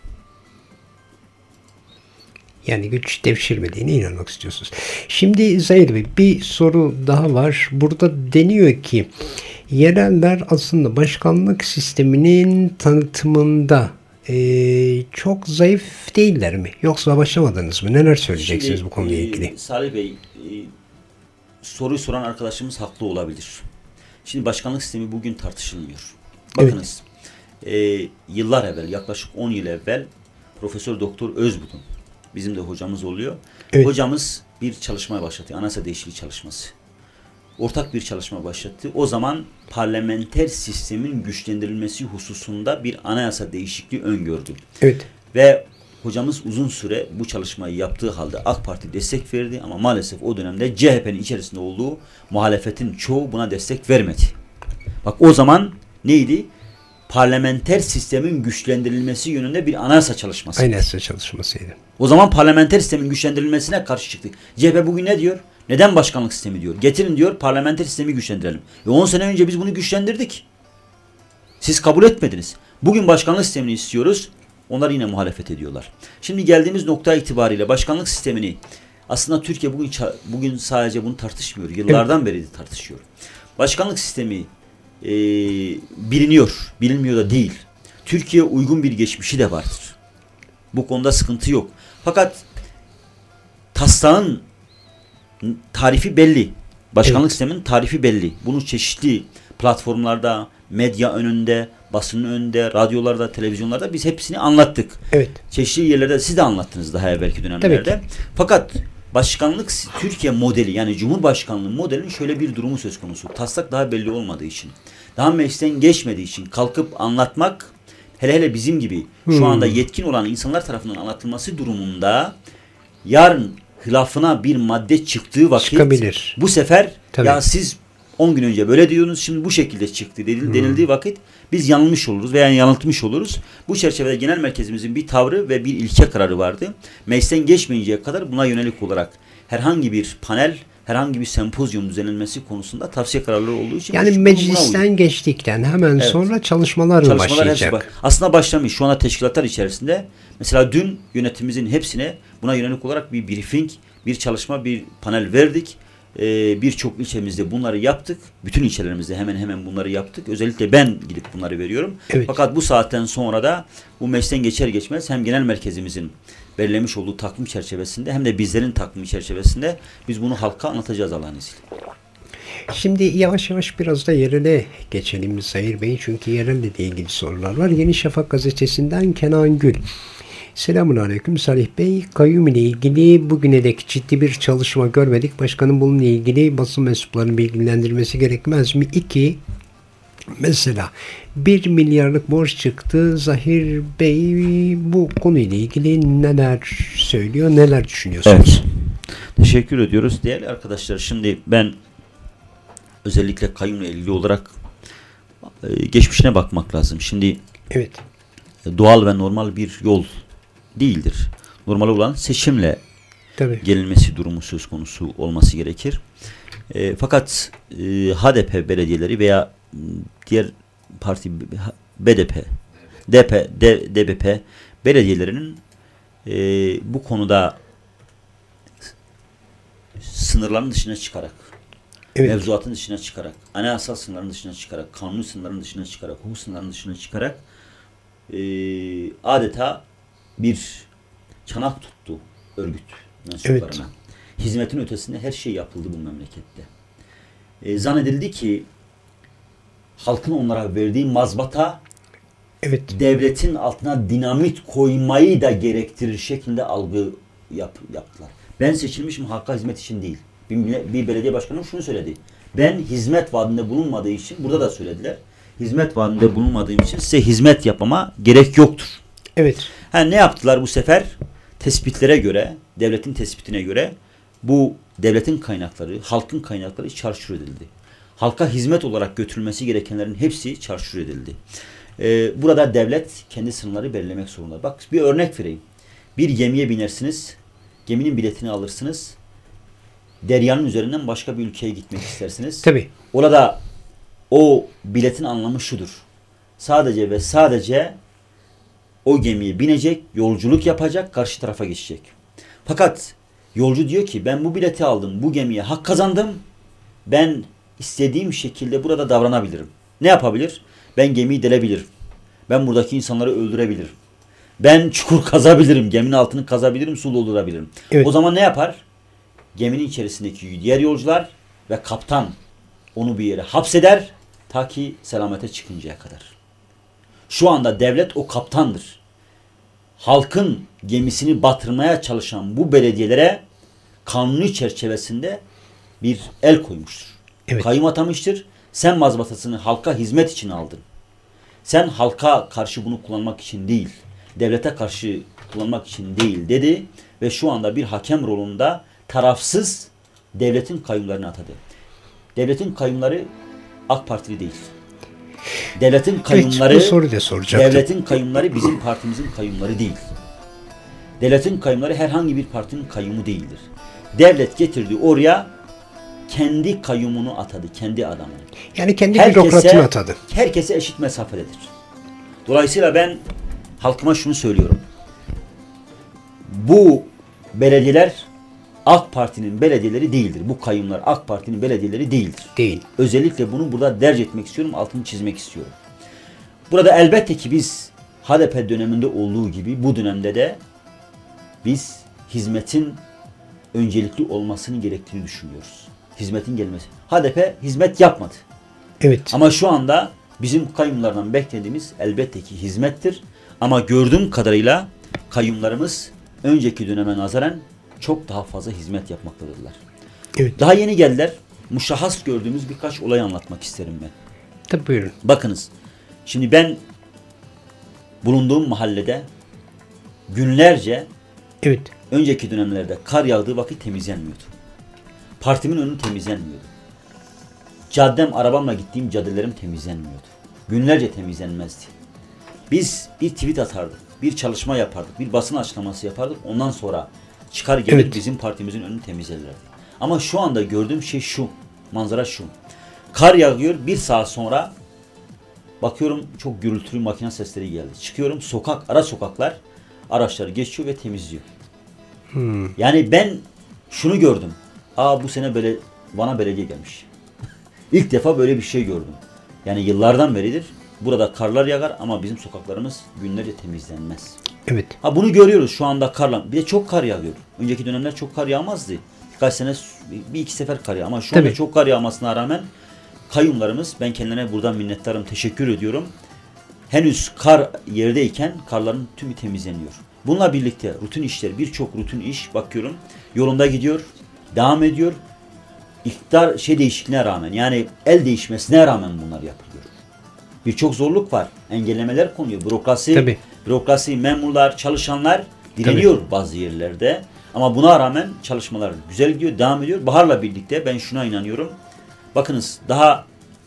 Yani güç devşirmediğine inanmak istiyorsunuz. Şimdi Zahir Bey bir soru daha var. Burada deniyor ki yereller aslında başkanlık sisteminin tanıtımında çok zayıf değiller mi? Yoksa başlamadınız mı? Neler söyleyeceksiniz Şimdi, bu konuyla ilgili? Salih Bey, soruyu soran arkadaşımız haklı olabilir. Şimdi başkanlık sistemi bugün tartışılmıyor. Bakınız, yıllar evvel, yaklaşık 10 yıl evvel Profesör Doktor Özbudun, bizim de hocamız oluyor. Evet. Hocamız bir çalışmaya başlattı. Anayasa değişikliği çalışması. Ortak bir çalışma başlattı. O zaman parlamenter sistemin güçlendirilmesi hususunda bir anayasa değişikliği öngördü. Evet. Ve hocamız uzun süre bu çalışmayı yaptığı halde AK Parti destek verdi ama maalesef o dönemde CHP'nin içerisinde olduğu muhalefetin çoğu buna destek vermedi. Bak o zaman neydi? Parlamenter sistemin güçlendirilmesi yönünde bir anayasa çalışması. Anayasa çalışmasıydı. O zaman parlamenter sistemin güçlendirilmesine karşı çıktı. CHP bugün ne diyor? Neden başkanlık sistemi diyor? Getirin diyor, parlamenter sistemi güçlendirelim. Ve 10 sene önce biz bunu güçlendirdik. Siz kabul etmediniz. Bugün başkanlık sistemini istiyoruz. Onlar yine muhalefet ediyorlar. Şimdi geldiğimiz nokta itibariyle başkanlık sistemini aslında Türkiye bugün sadece bunu tartışmıyor. Yıllardan beri de tartışıyor. Başkanlık sistemi biliniyor. Bilinmiyor da değil. Türkiye uygun bir geçmişi de vardır. Bu konuda sıkıntı yok. Fakat taslağın tarifi belli. Başkanlık sisteminin tarifi belli. Bunu çeşitli platformlarda, medya önünde, basının önünde, radyolarda, televizyonlarda biz hepsini anlattık. Evet. Çeşitli yerlerde siz de anlattınız daha evvelki dönemlerde. Fakat başkanlık Türkiye modeli yani Cumhurbaşkanlığı modelinin şöyle bir durumu söz konusu. Taslak daha belli olmadığı için, daha meclisten geçmediği için kalkıp anlatmak hele bizim gibi şu anda yetkin olan insanlar tarafından anlatılması durumunda yarın hilafına bir madde çıktığı vakit çıkabilir. Bu sefer Tabii. Ya siz 10 gün önce böyle diyorsunuz şimdi bu şekilde çıktı denildiği vakit biz yanılmış oluruz veya yanıltmış oluruz. Bu çerçevede genel merkezimizin bir tavrı ve bir ilke kararı vardı. Meclisten geçmeyinceye kadar buna yönelik olarak herhangi bir panel, herhangi bir sempozyum düzenlenmesi konusunda tavsiye kararları olduğu için yani meclisten geçtikten hemen sonra çalışmalar başlayacak. Aslında başlamış. Şu anda teşkilatlar içerisinde mesela dün yönetimimizin hepsine buna yönelik olarak bir briefing, bir çalışma, bir panel verdik. Birçok ilçemizde bunları yaptık. Bütün ilçelerimizde hemen hemen bunları yaptık. Özellikle ben gidip bunları veriyorum. Evet. Fakat bu saatten sonra da bu meclisten geçer geçmez hem genel merkezimizin belirlemiş olduğu takvim çerçevesinde hem de bizlerin takvimi çerçevesinde biz bunu halka anlatacağız Allah'ın izniyle. Şimdi yavaş yavaş biraz da yerele geçelim Zahir Bey. Çünkü yerelle de ilgili sorular var. Yeni Şafak gazetesinden Kenan Gül. Selamünaleyküm Salih Bey. Kayyum ile ilgili bugüne dek ciddi bir çalışma görmedik. Başkanın bununla ilgili basın mensuplarının bilgilendirmesi gerekmez mi? 2. Mesela 1 milyarlık borç çıktı. Zahir Bey bu konuyla ilgili neler söylüyor, neler düşünüyorsunuz? Evet. Teşekkür ediyoruz. Değerli arkadaşlar şimdi ben özellikle kayyumla ilgili olarak geçmişine bakmak lazım. Şimdi evet. Doğal ve normal bir yol değildir. Normal olan seçimle Tabii. gelinmesi durumu söz konusu olması gerekir. Fakat HDP belediyeleri veya diğer parti BDP, DBP belediyelerinin bu konuda sınırların dışına çıkarak, Evet. mevzuatın dışına çıkarak, anayasal sınırların dışına çıkarak, kanun sınırların dışına çıkarak, hukuk sınırların dışına çıkarak adeta bir çanak tuttu örgüt mensuplarına. Evet. Hizmetin ötesinde her şey yapıldı bu memlekette. Zannedildi ki halkın onlara verdiği mazbata Evet. devletin altına dinamit koymayı da gerektirir şeklinde algı yaptılar. Ben seçilmişim halka hizmet için değil. Bir belediye başkanı şunu söyledi. Ben hizmet vaadinde bulunmadığı için, burada da söylediler. Hizmet vaadinde bulunmadığım için size hizmet yapmama gerek yoktur. Evet. Ne yaptılar bu sefer? Tespitlere göre, devletin tespitine göre bu devletin kaynakları, halkın kaynakları çarçur edildi. Halka hizmet olarak götürülmesi gerekenlerin hepsi çarçur edildi. Burada devlet kendi sınırları belirlemek zorunda. Bak bir örnek vereyim. Bir gemiye binersiniz, geminin biletini alırsınız, deryanın üzerinden başka bir ülkeye gitmek istersiniz. Tabii. Orada o biletin anlamı şudur. Sadece ve sadece o gemiye binecek, yolculuk yapacak, karşı tarafa geçecek. Fakat yolcu diyor ki ben bu bileti aldım, bu gemiye hak kazandım. Ben istediğim şekilde burada davranabilirim. Ne yapabilir? Ben gemiyi delebilirim. Ben buradaki insanları öldürebilirim. Ben çukur kazabilirim, geminin altını kazabilirim, su doldurabilirim. Evet. O zaman ne yapar? Geminin içerisindeki diğer yolcular ve kaptan onu bir yere hapseder ta ki selamete çıkıncaya kadar. Şu anda devlet o kaptandır. Halkın gemisini batırmaya çalışan bu belediyelere kanuni çerçevesinde bir el koymuştur. Evet. Kayyum atamıştır. Sen mazbatasını halka hizmet için aldın. Sen halka karşı bunu kullanmak için değil, devlete karşı kullanmak için değil dedi ve şu anda bir hakem rolunda tarafsız devletin kayyumlarını atadı. Devletin kayyumları AK Partili değil. Devletin kayyumları, Evet, bu soruyu da soracaktım. devletin kayyumları bizim partimizin kayyumları değil. Devletin kayyumları herhangi bir partinin kayyumu değildir. Devlet getirdi oraya kendi kayyumunu atadı, kendi adamını. Yani kendi bürokratını atadı. Herkese eşit mesafededir. Dolayısıyla ben halkıma şunu söylüyorum. Bu belediyeler AK Parti'nin belediyeleri değildir. Bu kayyumlar AK Parti'nin belediyeleri değildir. Değil. Özellikle bunu burada derc etmek istiyorum, altını çizmek istiyorum. Burada elbette ki biz HDP döneminde olduğu gibi bu dönemde de biz hizmetin öncelikli olmasını gerektiğini düşünüyoruz. Hizmetin gelmesi. HDP hizmet yapmadı. Evet. Ama şu anda bizim kayyumlardan beklediğimiz elbette ki hizmettir. Ama gördüğüm kadarıyla kayyumlarımız önceki döneme nazaran çok daha fazla hizmet yapmaktadırlar. Evet. Daha yeni geldiler. Muşahhas gördüğümüz birkaç olay anlatmak isterim ben. Tabii, buyurun. Bakınız. Şimdi ben bulunduğum mahallede günlerce Evet. önceki dönemlerde kar yağdığı vakit temizlenmiyordu. Partimin önü temizlenmiyordu. Caddem, arabamla gittiğim caddelerim temizlenmiyordu. Günlerce temizlenmezdi. Biz bir tweet atardık, bir çalışma yapardık, bir basın açıklaması yapardık. Ondan sonra çıkar gelir Evet. bizim partimizin önünü temizlerlerdi. Ama şu anda gördüğüm şey şu, manzara şu. Kar yağıyor, bir saat sonra bakıyorum çok gürültülü makine sesleri geldi. Çıkıyorum, ara sokaklar, araçlar geçiyor ve temizliyor. Yani ben şunu gördüm. Bu sene Van'a belediye gelmiş. İlk defa böyle bir şey gördüm. Yani yıllardan beridir burada karlar yağar ama bizim sokaklarımız günlerce temizlenmez. Evet. Bunu görüyoruz şu anda karla. Bir de çok kar yağıyor. Önceki dönemler çok kar yağmazdı. Birkaç sene bir iki sefer kar yağ. Ama şu anda Tabii. çok kar yağmasına rağmen kayyumlarımız, ben kendilerine buradan minnettarım, teşekkür ediyorum. Henüz kar yerdeyken karların tümü temizleniyor. Bununla birlikte rutin işler, birçok rutin iş bakıyorum yolunda gidiyor, devam ediyor. İktidar değişikliğine rağmen, yani el değişmesine rağmen bunlar yapılıyor. Birçok zorluk var. Engellemeler konuyor. Tabii. Bürokrasi, memurlar, çalışanlar direniyor bazı yerlerde. Ama buna rağmen çalışmalar güzel gidiyor, devam ediyor. Baharla birlikte ben şuna inanıyorum. Bakınız daha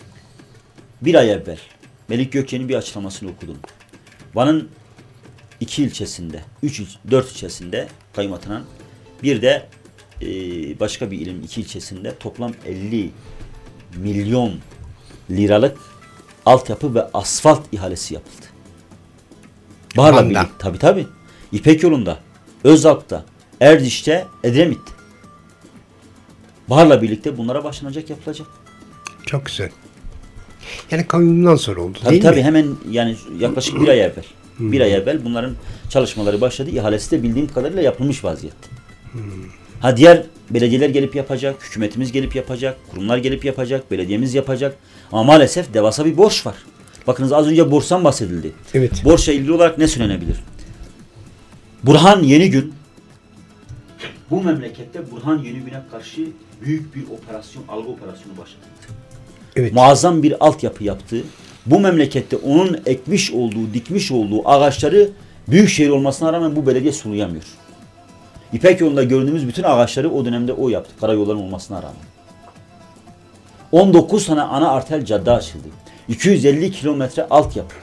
bir ay evvel Melik Gökçe'nin bir açıklamasını okudum. Van'ın 2 ilçesinde, 4 ilçesinde kayyum atanan Bir de başka bir ilin 2 ilçesinde toplam 50 milyon liralık altyapı ve asfalt ihalesi yapıldı. Baharla Van'da. birlikte. Tabii. İpek yolunda, Özalp'ta, Erdiş'te, Edremit'te. Baharla birlikte bunlara başlanacak, yapılacak. Çok güzel. Yani kayyumdan sonra oldu Tabii değil tabii, mi? hemen yani yaklaşık bir ay evvel. Bir ay evvel bunların çalışmaları başladı. İhalesi de bildiğim kadarıyla yapılmış vaziyette. Ha, diğer belediyeler gelip yapacak, hükümetimiz gelip yapacak, kurumlar gelip yapacak, belediyemiz yapacak. Ama maalesef devasa bir borç var. Bakınız, az önce borçtan bahsedildi. Evet. Borçla ilgili olarak ne söylenebilir? Burhan Yenigün, bu memlekette Burhan Yenigün'e karşı büyük bir operasyon, algı operasyonu başlattı. Evet. Muazzam bir altyapı yaptı. Bu memlekette onun ekmiş olduğu, dikmiş olduğu ağaçları büyükşehir olmasına rağmen bu belediye sulayamıyor. İpek yolunda gördüğümüz bütün ağaçları o dönemde o yaptı. Karayolların olmasına rağmen. 19 tane ana arter cadde açıldı. 250 kilometre altyapı.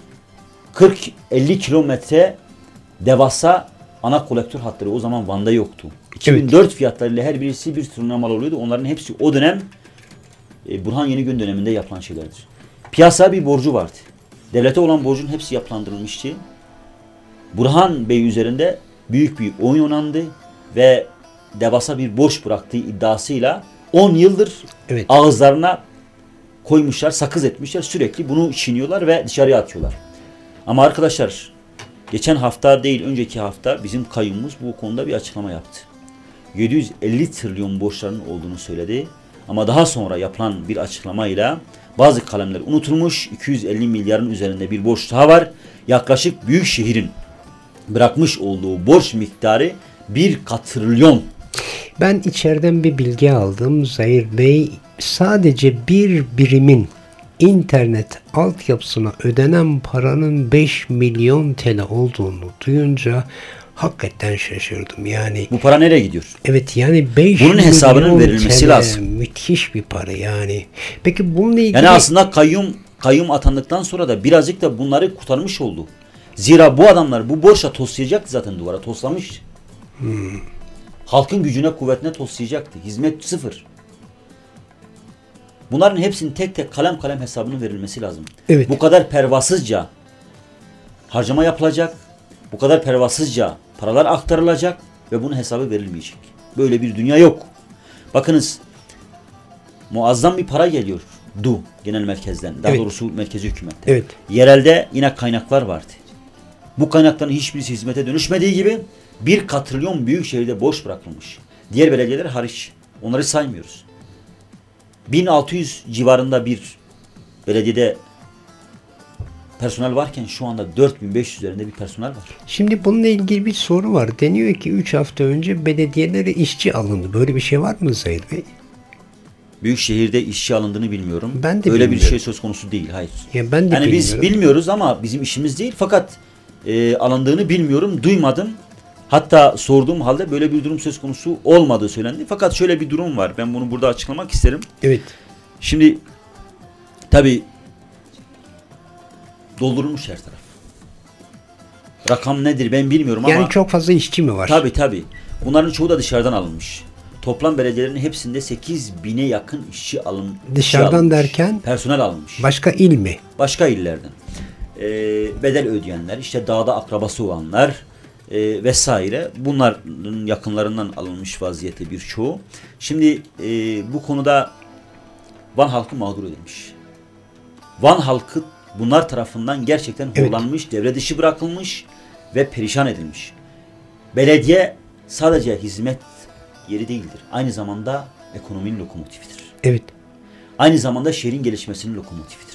40-50 kilometre devasa ana kolektör hatları o zaman Van'da yoktu. 2004 fiyatlarıyla her birisi 1 trilyon mal oluyordu. Onların hepsi o dönem Burhan Yenigün döneminde yapılan şeylerdir. Piyasa bir borcu vardı. Devlete olan borcun hepsi yapılandırılmıştı. Burhan Bey üzerinde büyük bir oyun oynandı ve devasa bir borç bıraktığı iddiasıyla 10 yıldır Evet. ağızlarına koymuşlar, sakız etmişler. Sürekli bunu çiğniyorlar ve dışarıya atıyorlar. Ama arkadaşlar, geçen hafta değil, önceki hafta bizim kayyumumuz bu konuda bir açıklama yaptı. 750 trilyon borçlarının olduğunu söyledi. Ama daha sonra yapılan bir açıklamayla bazı kalemler unutulmuş. 250 milyarın üzerinde bir borç daha var. Yaklaşık Büyükşehir'in bırakmış olduğu borç miktarı 1 katrilyon. Ben içeriden bir bilgi aldım Zahir Bey. Sadece bir birimin internet altyapısına ödenen paranın 5 milyon TL olduğunu duyunca hakikaten şaşırdım. Yani Bu para nereye gidiyor? evet, yani 5 Bunun hesabının milyon verilmesi TL, lazım. müthiş bir para yani. Peki bununla ilgili Yani aslında kayyum atandıktan sonra da birazcık da bunları kurtarmış oldu. Zira bu adamlar bu borçla toslayacaktı zaten, duvara toslamış. Halkın gücüne, kuvvetine toslayacaktı. Hizmet sıfır. Bunların hepsinin tek tek kalem kalem hesabının verilmesi lazım. Evet. Bu kadar pervasızca harcama yapılacak. Bu kadar pervasızca paralar aktarılacak ve bunun hesabı verilmeyecek. Böyle bir dünya yok. Bakınız, muazzam bir para geliyor genel merkezden. Daha Evet. doğrusu merkezi hükümetten. Evet. Yerelde yine kaynaklar vardı. Bu kaynakların hiçbirisi hizmete dönüşmediği gibi 1 katrilyon büyük şehirde boş bırakılmış. Diğer belediyeler hariç. Onları saymıyoruz. 1600 civarında bir belediyede personel varken şu anda 4500 üzerinde bir personel var. Şimdi bununla ilgili bir soru var. Deniyor ki 3 hafta önce belediyelere işçi alındı. Böyle bir şey var mı Zahir Bey? Büyük şehirde işçi alındığını bilmiyorum. Ben de öyle bilmiyorum. bir şey söz konusu değil. Hayır. Ya ben de Yani biz bilmiyorum. bilmiyoruz ama bizim işimiz değil. Fakat alındığını bilmiyorum, duymadım. Hatta sorduğum halde böyle bir durum söz konusu olmadığı söylendi. Fakat şöyle bir durum var. Ben bunu burada açıklamak isterim. Evet. Şimdi tabii doldurulmuş her taraf. Rakam nedir ben bilmiyorum Yani ama çok fazla işçi mi var? tabii. Bunların çoğu da dışarıdan alınmış. Toplam belediyelerin hepsinde 8.000'e yakın işçi alınmış. Dışarıdan derken? Personel alınmış. Başka il mi? Başka illerden. Bedel ödeyenler, işte dağda akrabası olanlar vesaire. Bunların yakınlarından alınmış vaziyette birçoğu. Şimdi bu konuda Van halkı mağdur edilmiş. Van halkı bunlar tarafından gerçekten horlanmış, devre dışı bırakılmış ve perişan edilmiş. Belediye sadece hizmet yeri değildir. Aynı zamanda ekonominin lokomotifidir. Evet. Aynı zamanda şehrin gelişmesinin lokomotifidir.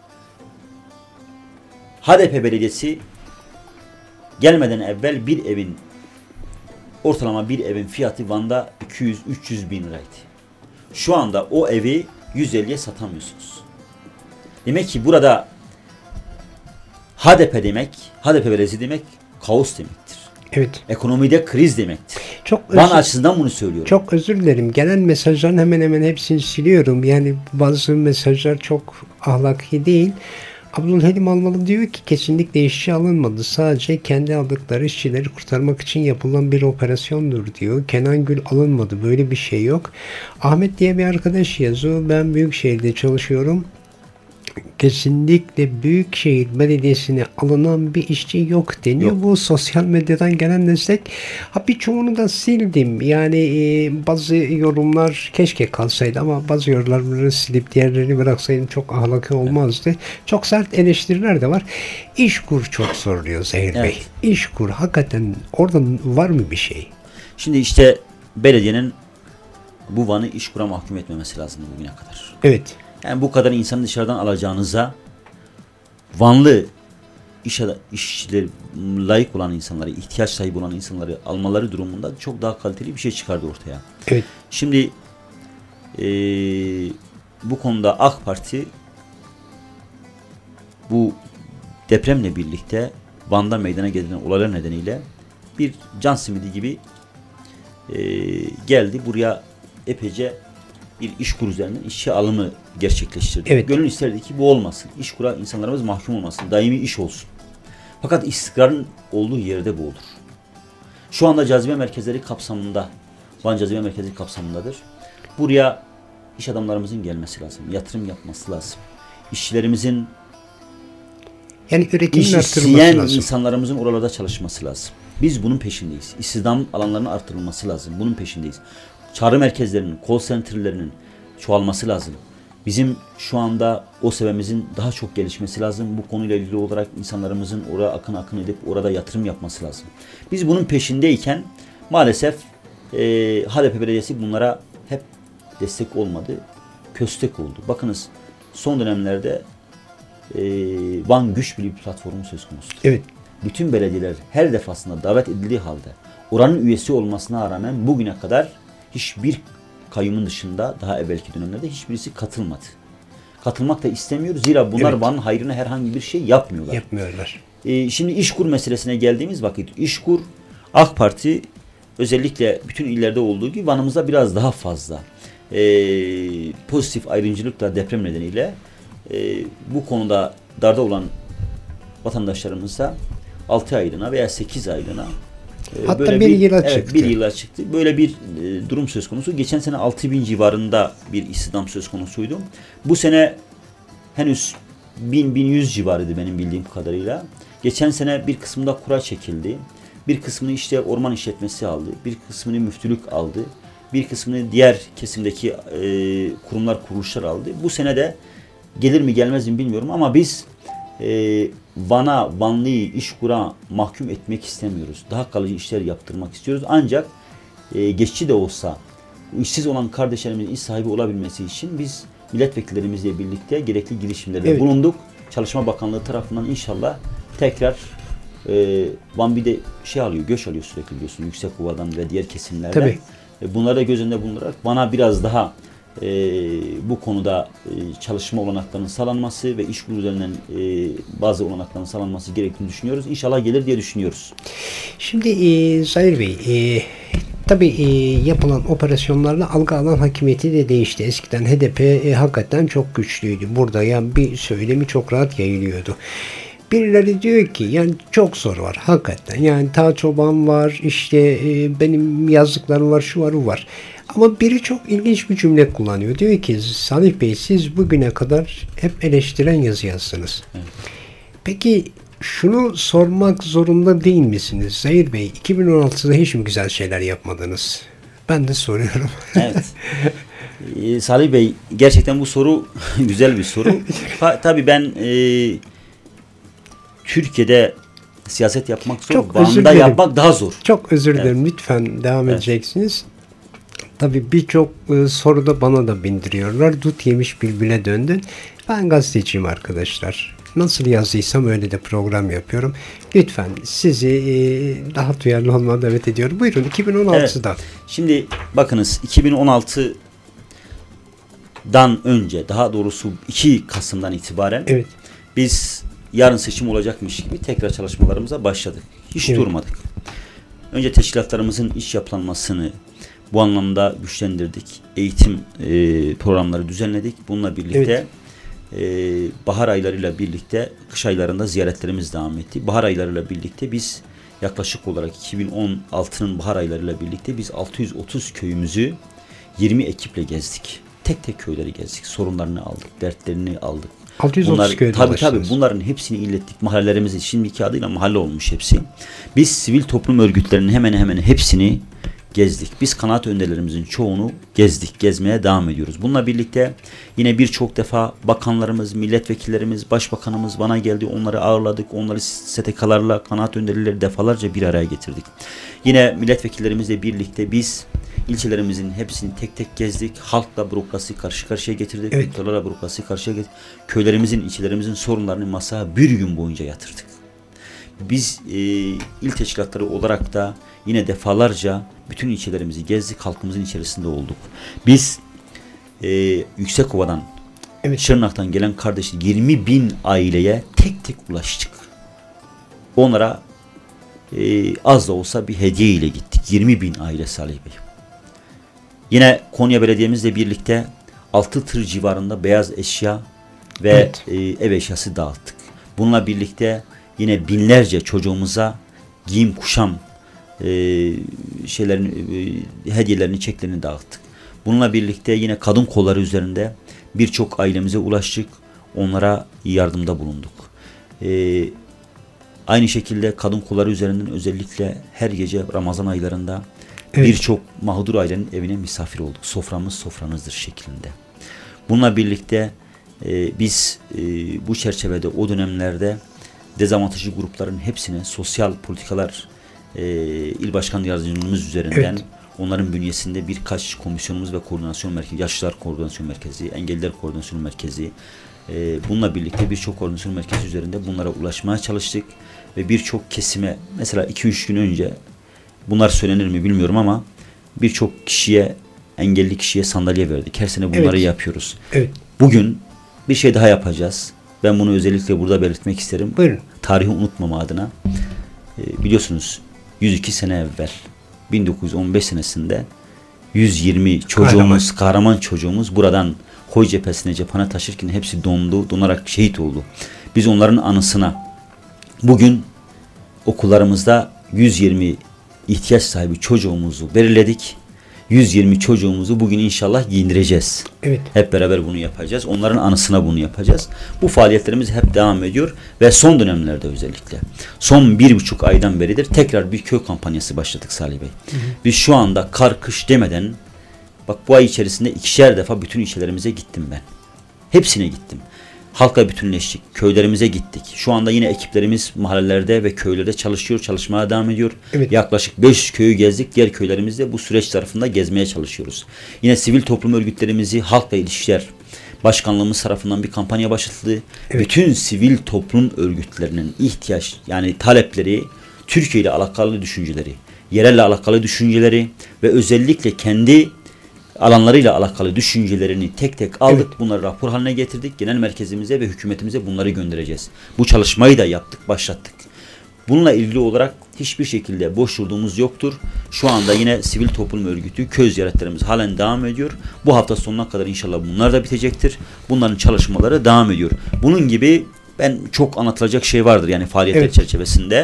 HDP belediyesi gelmeden evvel ortalama bir evin fiyatı Van'da 200-300 bin liraydı. Şu anda o evi 150'ye satamıyorsunuz. Demek ki burada HDP belediyesi demek kaos demektir. Evet. Ekonomide kriz demektir. Çok Van açısından bunu söylüyorum. Çok özür dilerim. Gelen mesajların hemen hemen hepsini siliyorum. Yani bazı mesajlar çok ahlaki değil. Abdülhalim Almalı diyor ki kesinlikle işçi alınmadı. Sadece kendi aldıkları işçileri kurtarmak için yapılan bir operasyondur diyor. Kenan Gül alınmadı. Böyle bir şey yok. Ahmet diye bir arkadaş yazıyor. Ben Büyükşehir'de çalışıyorum. Kesinlikle Büyükşehir Belediyesi'ne alınan bir işçi yok deniyor. Yok. Bu sosyal medyadan gelen destek. Ha birçoğunu da sildim. Yani bazı yorumlar keşke kalsaydı ama bazı yorumları silip diğerlerini bıraksaydım çok ahlaki olmazdı. Çok sert eleştiriler de var. İşkur çok soruluyor Zahir Bey. Evet. İşkur hakikaten orada var mı bir şey? Şimdi işte belediyenin bu Van'ı İşkur'a mahkum etmemesi lazım bugüne kadar. Evet. Yani bu kadar insanı dışarıdan alacağınıza Vanlı işçiler, layık olan insanları, ihtiyaç sahibi olan insanları almaları durumunda çok daha kaliteli bir şey çıkardı ortaya. Evet. Şimdi bu konuda AK Parti bu depremle birlikte Van'da meydana gelen olaylar nedeniyle bir can simidi gibi geldi. Buraya epeyce bir İşkur üzerinden işçi alımı gerçekleştirdi. Evet. Gönül isterdi ki bu olmasın. İşkur'a insanlarımız mahkum olmasın. Daimi iş olsun. Fakat istikrarın olduğu yerde bu olur. Şu anda cazibe merkezleri kapsamında, Van cazibe merkezi kapsamındadır. Buraya iş adamlarımızın gelmesi lazım. Yatırım yapması lazım. İşçilerimizin, Yani üretimin İş artırılması isteyen lazım. insanlarımızın oralarda çalışması lazım. Biz bunun peşindeyiz. İstihdam alanlarının artırılması lazım. Bunun peşindeyiz. Çağrı merkezlerinin, call center'lerinin çoğalması lazım. Bizim şu anda OSEV'imizin daha çok gelişmesi lazım. Bu konuyla ilgili olarak insanlarımızın oraya akın edip orada yatırım yapması lazım. Biz bunun peşindeyken maalesef HDP Belediyesi bunlara hep destek olmadı. Köstek oldu. Bakınız son dönemlerde Van Güç Birliği platformu söz konusu. Evet. Bütün belediyeler her defasında davet edildiği halde oranın üyesi olmasına rağmen bugüne kadar hiçbir kayyumun dışında daha evvelki dönemlerde hiçbirisi katılmadı. Katılmak da istemiyor. Zira bunlar Evet. Van'ın hayrına herhangi bir şey yapmıyorlar. Yapmıyorlar. Şimdi İşkur meselesine geldiğimiz vakit İşkur AK Parti özellikle bütün illerde olduğu gibi Van'ımızda biraz daha fazla pozitif ayrımcılıkla deprem nedeniyle bu konuda darda olan vatandaşlarımıza 6 aylığına veya 8 aylığına Hatta böyle bir yıla çıktı. Bir yıla çıktı. Böyle bir durum söz konusu. Geçen sene 6.000 civarında bir istihdam söz konusuydu. Bu sene henüz 1000-1100 civarıydı benim bildiğim kadarıyla. Geçen sene bir kısmında kura çekildi. Bir kısmını işte orman işletmesi aldı. Bir kısmını müftülük aldı. Bir kısmını diğer kesimdeki kurumlar, kuruluşlar aldı. Bu sene de gelir mi gelmez mi bilmiyorum ama biz Vanlı'yı İşkur'a mahkum etmek istemiyoruz. Daha kalıcı işler yaptırmak istiyoruz. Ancak geçici de olsa işsiz olan kardeşlerimizin iş sahibi olabilmesi için biz milletvekillerimizle birlikte gerekli girişimlerde bulunduk. Çalışma Bakanlığı tarafından inşallah tekrar Van bir de göç alıyor sürekli biliyorsun Yüksekova'dan ve diğer kesimlerden. Tabii. Bunları da göz önünde bulundurarak bana biraz daha bu konuda çalışma olanaklarının sağlanması ve iş üzerinden bazı olanakların sağlanması gerektiğini düşünüyoruz. İnşallah gelir diye düşünüyoruz. Şimdi Zahir Bey, tabii yapılan operasyonlarla algı alan hakimiyeti de değişti. Eskiden HDP hakikaten çok güçlüydü. Burada yani bir söylemi çok rahat yayılıyordu. Birileri diyor ki yani çok zor var hakikaten. Yani Ta Çoban var, işte benim yazdıklarım var, şu var, bu var. Ama biri çok ilginç bir cümle kullanıyor. Diyor ki Salih Bey siz bugüne kadar hep eleştiren yazı yazdınız. Evet. Peki şunu sormak zorunda değil misiniz? Zahir Bey 2016'da hiç mi güzel şeyler yapmadınız? Ben de soruyorum. Evet. Salih Bey gerçekten bu soru güzel bir soru. Tabii ben Türkiye'de siyaset yapmak zor. Van'da yapmak daha zor. Çok özür dilerim. Lütfen devam edeceksiniz. Tabii birçok soruda bana da bindiriyorlar. Dut yemiş bülbüle döndün. Ben gazeteciyim arkadaşlar. Nasıl yazdıysam öyle de program yapıyorum. Lütfen sizi daha duyarlı olmaya davet ediyorum. Buyurun 2016'da. Evet. Şimdi bakınız 2016'dan önce daha doğrusu 2 Kasım'dan itibaren biz yarın seçim olacakmış gibi tekrar çalışmalarımıza başladık. Hiç durmadık. Önce teşkilatlarımızın iş yapılanmasını bu anlamda güçlendirdik. Eğitim programları düzenledik. Bununla birlikte bahar aylarıyla birlikte kış aylarında ziyaretlerimiz devam etti. Bahar aylarıyla birlikte biz yaklaşık olarak 2016'nın bahar aylarıyla birlikte biz 630 köyümüzü 20 ekiple gezdik. Tek tek köyleri gezdik. Sorunlarını aldık, dertlerini aldık. 630 köyde tabii bunların hepsini illettik. Mahallelerimiz şimdiki adıyla mahalle olmuş hepsi. Biz sivil toplum örgütlerinin hemen hemen hepsini gezdik. Biz kanaat önderlerimizin çoğunu gezdik. Gezmeye devam ediyoruz. Bununla birlikte yine birçok defa bakanlarımız, milletvekillerimiz, başbakanımız bana geldi. Onları ağırladık. Onları STK'larla, kanaat önderleri defalarca bir araya getirdik. Yine milletvekillerimizle birlikte biz ilçelerimizin hepsini tek tek gezdik. Halkla bürokrasi karşı karşıya getirdik. Evet. Muhtarlarla bürokrasi karşıya getirdik. Köylerimizin, ilçelerimizin sorunlarını masaya bir gün boyunca yatırdık. Biz il teşkilatları olarak da yine defalarca bütün ilçelerimizi gezdik. Halkımızın içerisinde olduk. Biz Yüksekova'dan, Evet. Şırnak'tan gelen kardeşi 20.000 aileye tek tek ulaştık. Onlara az da olsa bir hediye ile gittik. 20.000 aile Salih Bey. Yine Konya Belediye'mizle birlikte 6 tır civarında beyaz eşya ve Evet. ev eşyası dağıttık. Bununla birlikte yine binlerce çocuğumuza giyim kuşam hediyelerini, çeklerini dağıttık. Bununla birlikte yine kadın kolları üzerinde birçok ailemize ulaştık. Onlara yardımda bulunduk. Aynı şekilde kadın kolları üzerinden özellikle her gece Ramazan aylarında Evet. birçok mağdur ailenin evine misafir olduk. Soframız sofranızdır şeklinde. Bununla birlikte biz bu çerçevede o dönemlerde dezavantajlı grupların hepsine sosyal politikalar il başkan yardımcımız üzerinden onların bünyesinde birkaç komisyonumuz ve koordinasyon merkezi, yaşlılar koordinasyon merkezi, engelliler koordinasyon merkezi, bununla birlikte birçok koordinasyon merkezi üzerinde bunlara ulaşmaya çalıştık ve birçok kesime, mesela 2-3 gün önce, bunlar söylenir mi bilmiyorum ama birçok kişiye, engelli kişiye sandalye verdik. Her sene bunları yapıyoruz. Evet. Bugün bir şey daha yapacağız. Ben bunu özellikle burada belirtmek isterim. Buyurun. Tarihi unutmama adına. Biliyorsunuz 102 sene evvel 1915 senesinde 120 çocuğumuz, kahraman çocuğumuz buradan Hoy cephesine cephane taşırken hepsi dondu, donarak şehit oldu. Biz onların anısına bugün okullarımızda 120 ihtiyaç sahibi çocuğumuzu belirledik. 120 çocuğumuzu bugün inşallah giyindireceğiz. Evet. Hep beraber bunu yapacağız. Onların anısına bunu yapacağız. Bu faaliyetlerimiz hep devam ediyor ve son dönemlerde özellikle son 1,5 aydan beridir tekrar bir köy kampanyası başladık Salih Bey. Biz şu anda kar kış demeden, bak bu ay içerisinde 2'şer defa bütün ilçelerimize gittim ben. Hepsine gittim. Halkla bütünleştik. Köylerimize gittik. Şu anda yine ekiplerimiz mahallelerde ve köylerde çalışıyor, çalışmaya devam ediyor. Evet. Yaklaşık 5 köyü gezdik. Diğer köylerimizde bu süreç tarafında gezmeye çalışıyoruz. Yine sivil toplum örgütlerimizi halkla ilişkiler başkanlığımız tarafından bir kampanya başlatıldı. Evet. Bütün sivil toplum örgütlerinin ihtiyaç, yani talepleri, Türkiye ile alakalı düşünceleri, yerelle alakalı düşünceleri ve özellikle kendi alanlarıyla alakalı düşüncelerini tek tek aldık. Evet. Bunları rapor haline getirdik. Genel merkezimize ve hükümetimize bunları göndereceğiz. Bu çalışmayı da yaptık, başlattık. Bununla ilgili olarak hiçbir şekilde boş durduğumuz yoktur. Şu anda yine sivil toplum örgütü köy ziyaretlerimiz halen devam ediyor. Bu hafta sonuna kadar inşallah bunlar da bitecektir. Bunların çalışmaları devam ediyor. Bunun gibi çok anlatılacak şey vardır yani faaliyetler çerçevesinde.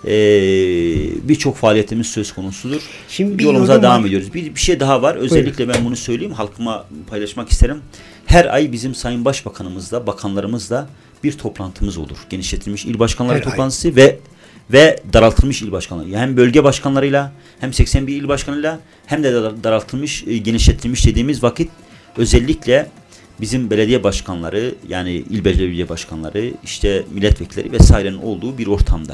Birçok faaliyetimiz söz konusudur. Şimdi yolumuza devam ediyoruz. Bir şey daha var. Özellikle ben bunu söyleyeyim. Halkıma paylaşmak isterim. Her ay bizim Sayın Başbakanımızla, bakanlarımızla bir toplantımız olur. Genişletilmiş il başkanları toplantısı ve daraltılmış il başkanları. Yani hem bölge başkanlarıyla hem 81 il başkanıyla hem de daraltılmış, genişletilmiş dediğimiz vakit özellikle bizim belediye başkanları, yani il belediye başkanları, işte milletvekilleri vesairenin olduğu bir ortamda.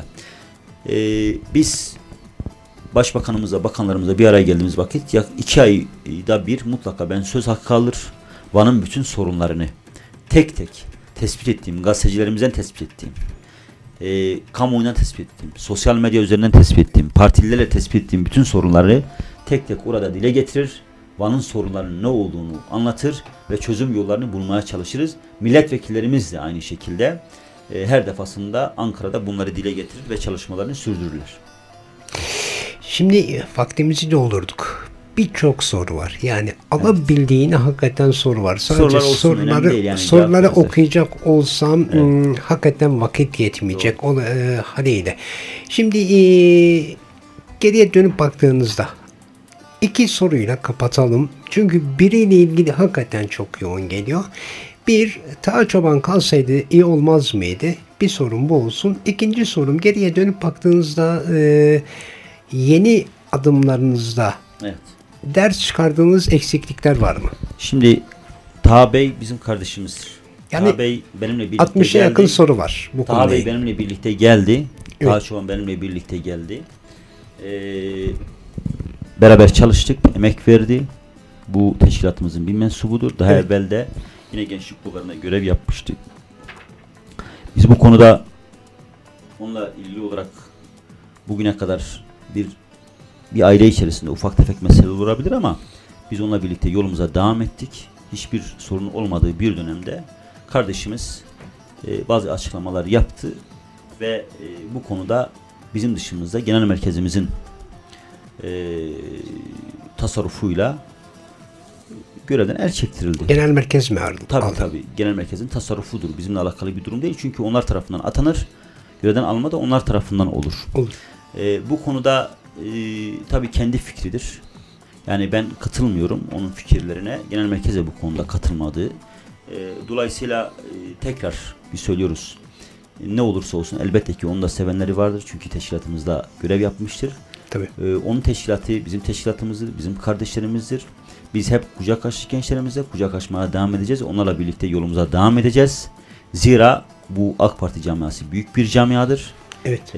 Biz başbakanımızla, bakanlarımızla bir araya geldiğimiz vakit 2 ayda bir mutlaka ben söz hakkı alır. Van'ın bütün sorunlarını tek tek tespit ettiğim, gazetecilerimizden tespit ettiğim, kamuoyundan tespit ettiğim, sosyal medya üzerinden tespit ettiğim, partililerle tespit ettiğim bütün sorunları tek tek orada dile getirir. Van'ın sorunlarının ne olduğunu anlatır ve çözüm yollarını bulmaya çalışırız. Milletvekillerimiz de aynı şekilde her defasında Ankara'da bunları dile getirir ve çalışmalarını sürdürürler. Şimdi vaktimizi doldurduk. birçok soru var. Yani alabildiğine hakikaten soru var. Sadece Sorular olsun, önemli değil yani, soruları cevap verirse. okuyacak olsam hakikaten vakit yetmeyecek haliyle. Şimdi geriye dönüp baktığınızda iki soruyla kapatalım. Çünkü biriyle ilgili hakikaten çok yoğun geliyor. Bir, Taha Çoban kalsaydı iyi olmaz mıydı? Bir sorum bu olsun. İkinci sorum, geriye dönüp baktığınızda yeni adımlarınızda Evet. ders çıkardığınız eksiklikler var mı? Şimdi Taha Bey bizim kardeşimizdir. Yani Taha Bey benimle birlikte 60'a geldi. yakın soru var bu Taha konuda. Bey benimle birlikte geldi. Evet. Taha Çoban benimle birlikte geldi. Beraber çalıştık, emek verdi. Bu teşkilatımızın bir mensubudur. Daha Evet. evvel de yine gençlik kollarına görev yapmıştık. Biz bu konuda onunla ilgili olarak bugüne kadar bir aile içerisinde ufak tefek mesele olabilir ama biz onunla birlikte yolumuza devam ettik. Hiçbir sorun olmadığı bir dönemde kardeşimiz bazı açıklamalar yaptı ve bu konuda bizim dışımızda genel merkezimizin tasarrufuyla görevden el çektirildi. Genel merkez mi aldı? Tabii. Genel merkezin tasarrufudur. Bizimle alakalı bir durum değil. Çünkü onlar tarafından atanır. Görevden alma da onlar tarafından olur. Olur. Bu konuda tabii kendi fikridir. Yani ben katılmıyorum onun fikirlerine. Genel merkez de bu konuda katılmadı. Dolayısıyla tekrar bir söylüyoruz. Ne olursa olsun elbette ki onun da sevenleri vardır. Çünkü teşkilatımızda görev yapmıştır. Tabii. Onun teşkilatı bizim teşkilatımızdır, bizim kardeşlerimizdir. Biz hep kucak açtık gençlerimize, kucak açmaya devam edeceğiz. Onlarla birlikte yolumuza devam edeceğiz. Zira bu AK Parti camiası büyük bir camiadır. Evet.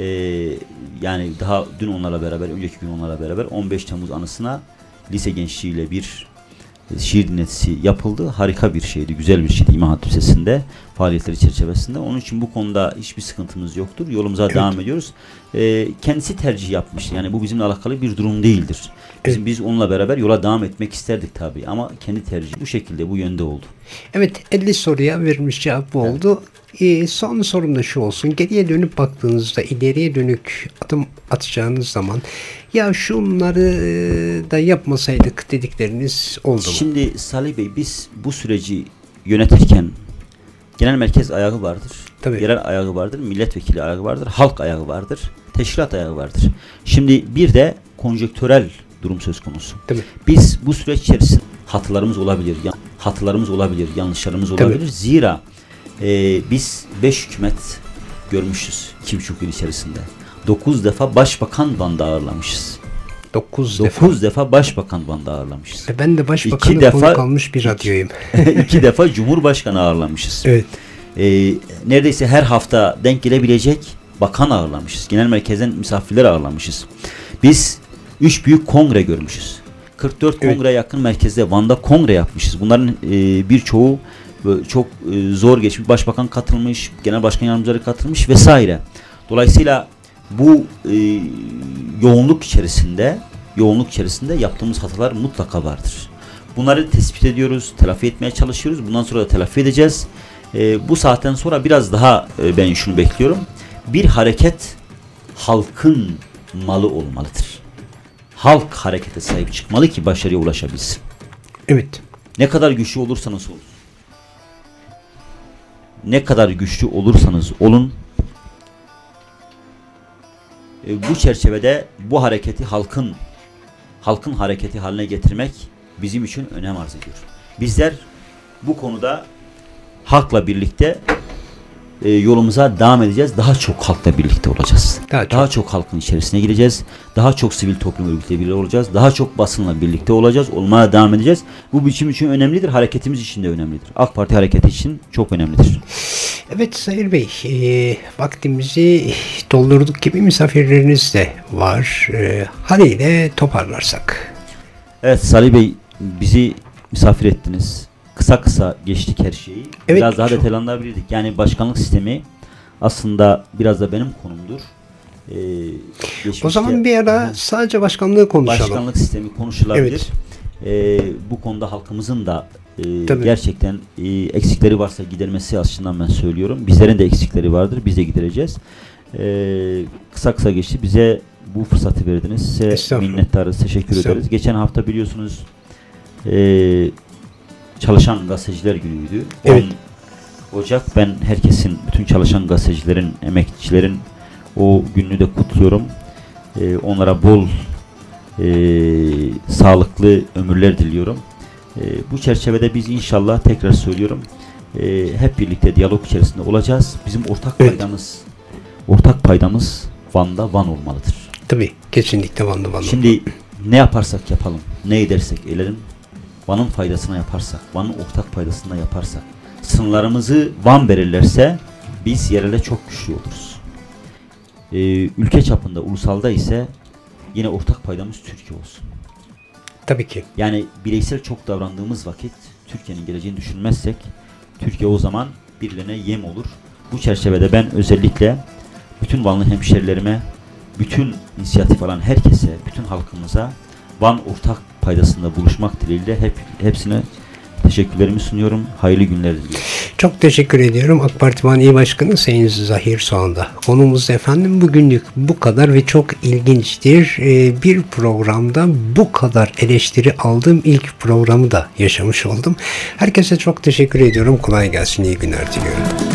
Yani daha dün onlarla beraber, önceki gün onlarla beraber 15 Temmuz anısına lise gençliğiyle bir şiir dinletisi yapıldı. Harika bir şeydi, güzel bir şeydi İmam Hatip Lisesi'nde faaliyetleri çerçevesinde. Onun için bu konuda hiçbir sıkıntımız yoktur. Yolumuza devam ediyoruz. Kendisi tercih yapmış. Yani bu bizimle alakalı bir durum değildir. Biz onunla beraber yola devam etmek isterdik tabii ama kendi tercihi bu şekilde, bu yönde oldu. Evet, 50 soruya verilmiş cevap bu oldu. Son sorum da şu olsun. Geriye dönüp baktığınızda ileriye dönük adım atacağınız zaman ya şunları da yapmasaydık dedikleriniz oldu mu? Şimdi Salih Bey, biz bu süreci yönetirken genel merkez ayağı vardır. Tabii. Yerel ayağı vardır, milletvekili ayağı vardır, halk ayağı vardır, teşkilat ayağı vardır. Şimdi bir de konjektörel durum söz konusu. Tabii. Biz bu süreç içerisinde hatalarımız olabilir, yanlışlarımız olabilir. Tabii. Zira biz 5 hükümet görmüşüz 2,5 yıl içerisinde. 9 defa başbakan bandı ağırlamışız. 9 defa başbakan bandı ağırlamışız. Ben de başbakanın 2 defa konuk almış bir radyoyum. 2 defa cumhurbaşkanı ağırlamışız. Evet. Neredeyse her hafta denk gelebilecek bakan ağırlamışız. Genel merkezden misafirler ağırlamışız. Biz 3 büyük kongre görmüşüz. 44 kongre yakın merkezde Van'da kongre yapmışız. Bunların birçoğu çok zor geçmiş. Başbakan katılmış, genel başkan yardımcıları katılmış vesaire. Dolayısıyla bu yoğunluk içerisinde yaptığımız hatalar mutlaka vardır. Bunları tespit ediyoruz, telafi etmeye çalışıyoruz. Bundan sonra da telafi edeceğiz. Bu saatten sonra biraz daha ben şunu bekliyorum. Bir hareket halkın malı olmalıdır. Halk harekete sahip çıkmalı ki başarıya ulaşabilsin. Evet. Ne kadar güçlü olursanız olun. Ne kadar güçlü olursanız olun. Bu çerçevede bu hareketi halkın hareketi haline getirmek bizim için önem arz ediyor. Bizler bu konuda halkla birlikte yolumuza devam edeceğiz. Daha çok halkla birlikte olacağız. Daha çok halkın içerisine gireceğiz. Daha çok sivil toplum örgütleriyle birlikte olacağız. Daha çok basınla birlikte olacağız. Olmaya devam edeceğiz. Bu biçim için önemlidir. Hareketimiz için de önemlidir. AK Parti hareketi için çok önemlidir. Evet Sayın Bey, vaktimizi doldurduk gibi misafirleriniz de var. Haliyle toparlarsak. Evet Salih Bey, bizi misafir ettiniz. Kısa geçtik her şeyi. Evet, biraz daha detaylandırabilirdik. Yani başkanlık sistemi aslında biraz da benim konumdur. O zaman bir ara sadece başkanlığı konuşalım. Başkanlık sistemi konuşulabilir. Bu konuda halkımızın da gerçekten eksikleri varsa gidermesi açısından ben söylüyorum. Bizlerin de eksikleri vardır. Biz de gidereceğiz. Kısa geçti. Bize bu fırsatı verdiniz. Size minnettarız. Teşekkür ederiz. Geçen hafta biliyorsunuz Çalışan Gazeteciler Günü'ydü. Evet. 10 Ocak. Ben herkesin, bütün çalışan gazetecilerin, emekçilerin o gününü de kutluyorum. Onlara bol sağlıklı ömürler diliyorum. Bu çerçevede biz inşallah, tekrar söylüyorum, hep birlikte diyalog içerisinde olacağız. Bizim ortak paydamız Van'da Van olmalıdır. Tabii, kesinlikle Van'da. Şimdi ne yaparsak yapalım, ne edersek edelim, Van'ın faydasına yaparsak, Van'ın ortak paydasına yaparsak, sınırlarımızı Van belirlerse biz yerelde çok güçlü oluruz. Ülke çapında, ulusalda ise yine ortak paydamız Türkiye olsun. Tabii ki. Yani bireysel çok davrandığımız vakit Türkiye'nin geleceğini düşünmezsek Türkiye o zaman birilerine yem olur. Bu çerçevede ben özellikle bütün Vanlı hemşerilerime, bütün inisiyatif alan herkese, bütün halkımıza Van ortak paydasında buluşmak dileğiyle hepsine teşekkürlerimi sunuyorum. Hayırlı günler diliyorum. Çok teşekkür ediyorum. AK Parti Van İl Başkanı Sayın Zahir Soğan'da. Konumuz efendim bugünlük bu kadar ve çok ilginçtir. Bir programda bu kadar eleştiri aldığım ilk programı da yaşamış oldum. Herkese çok teşekkür ediyorum. Kolay gelsin. İyi günler diliyorum.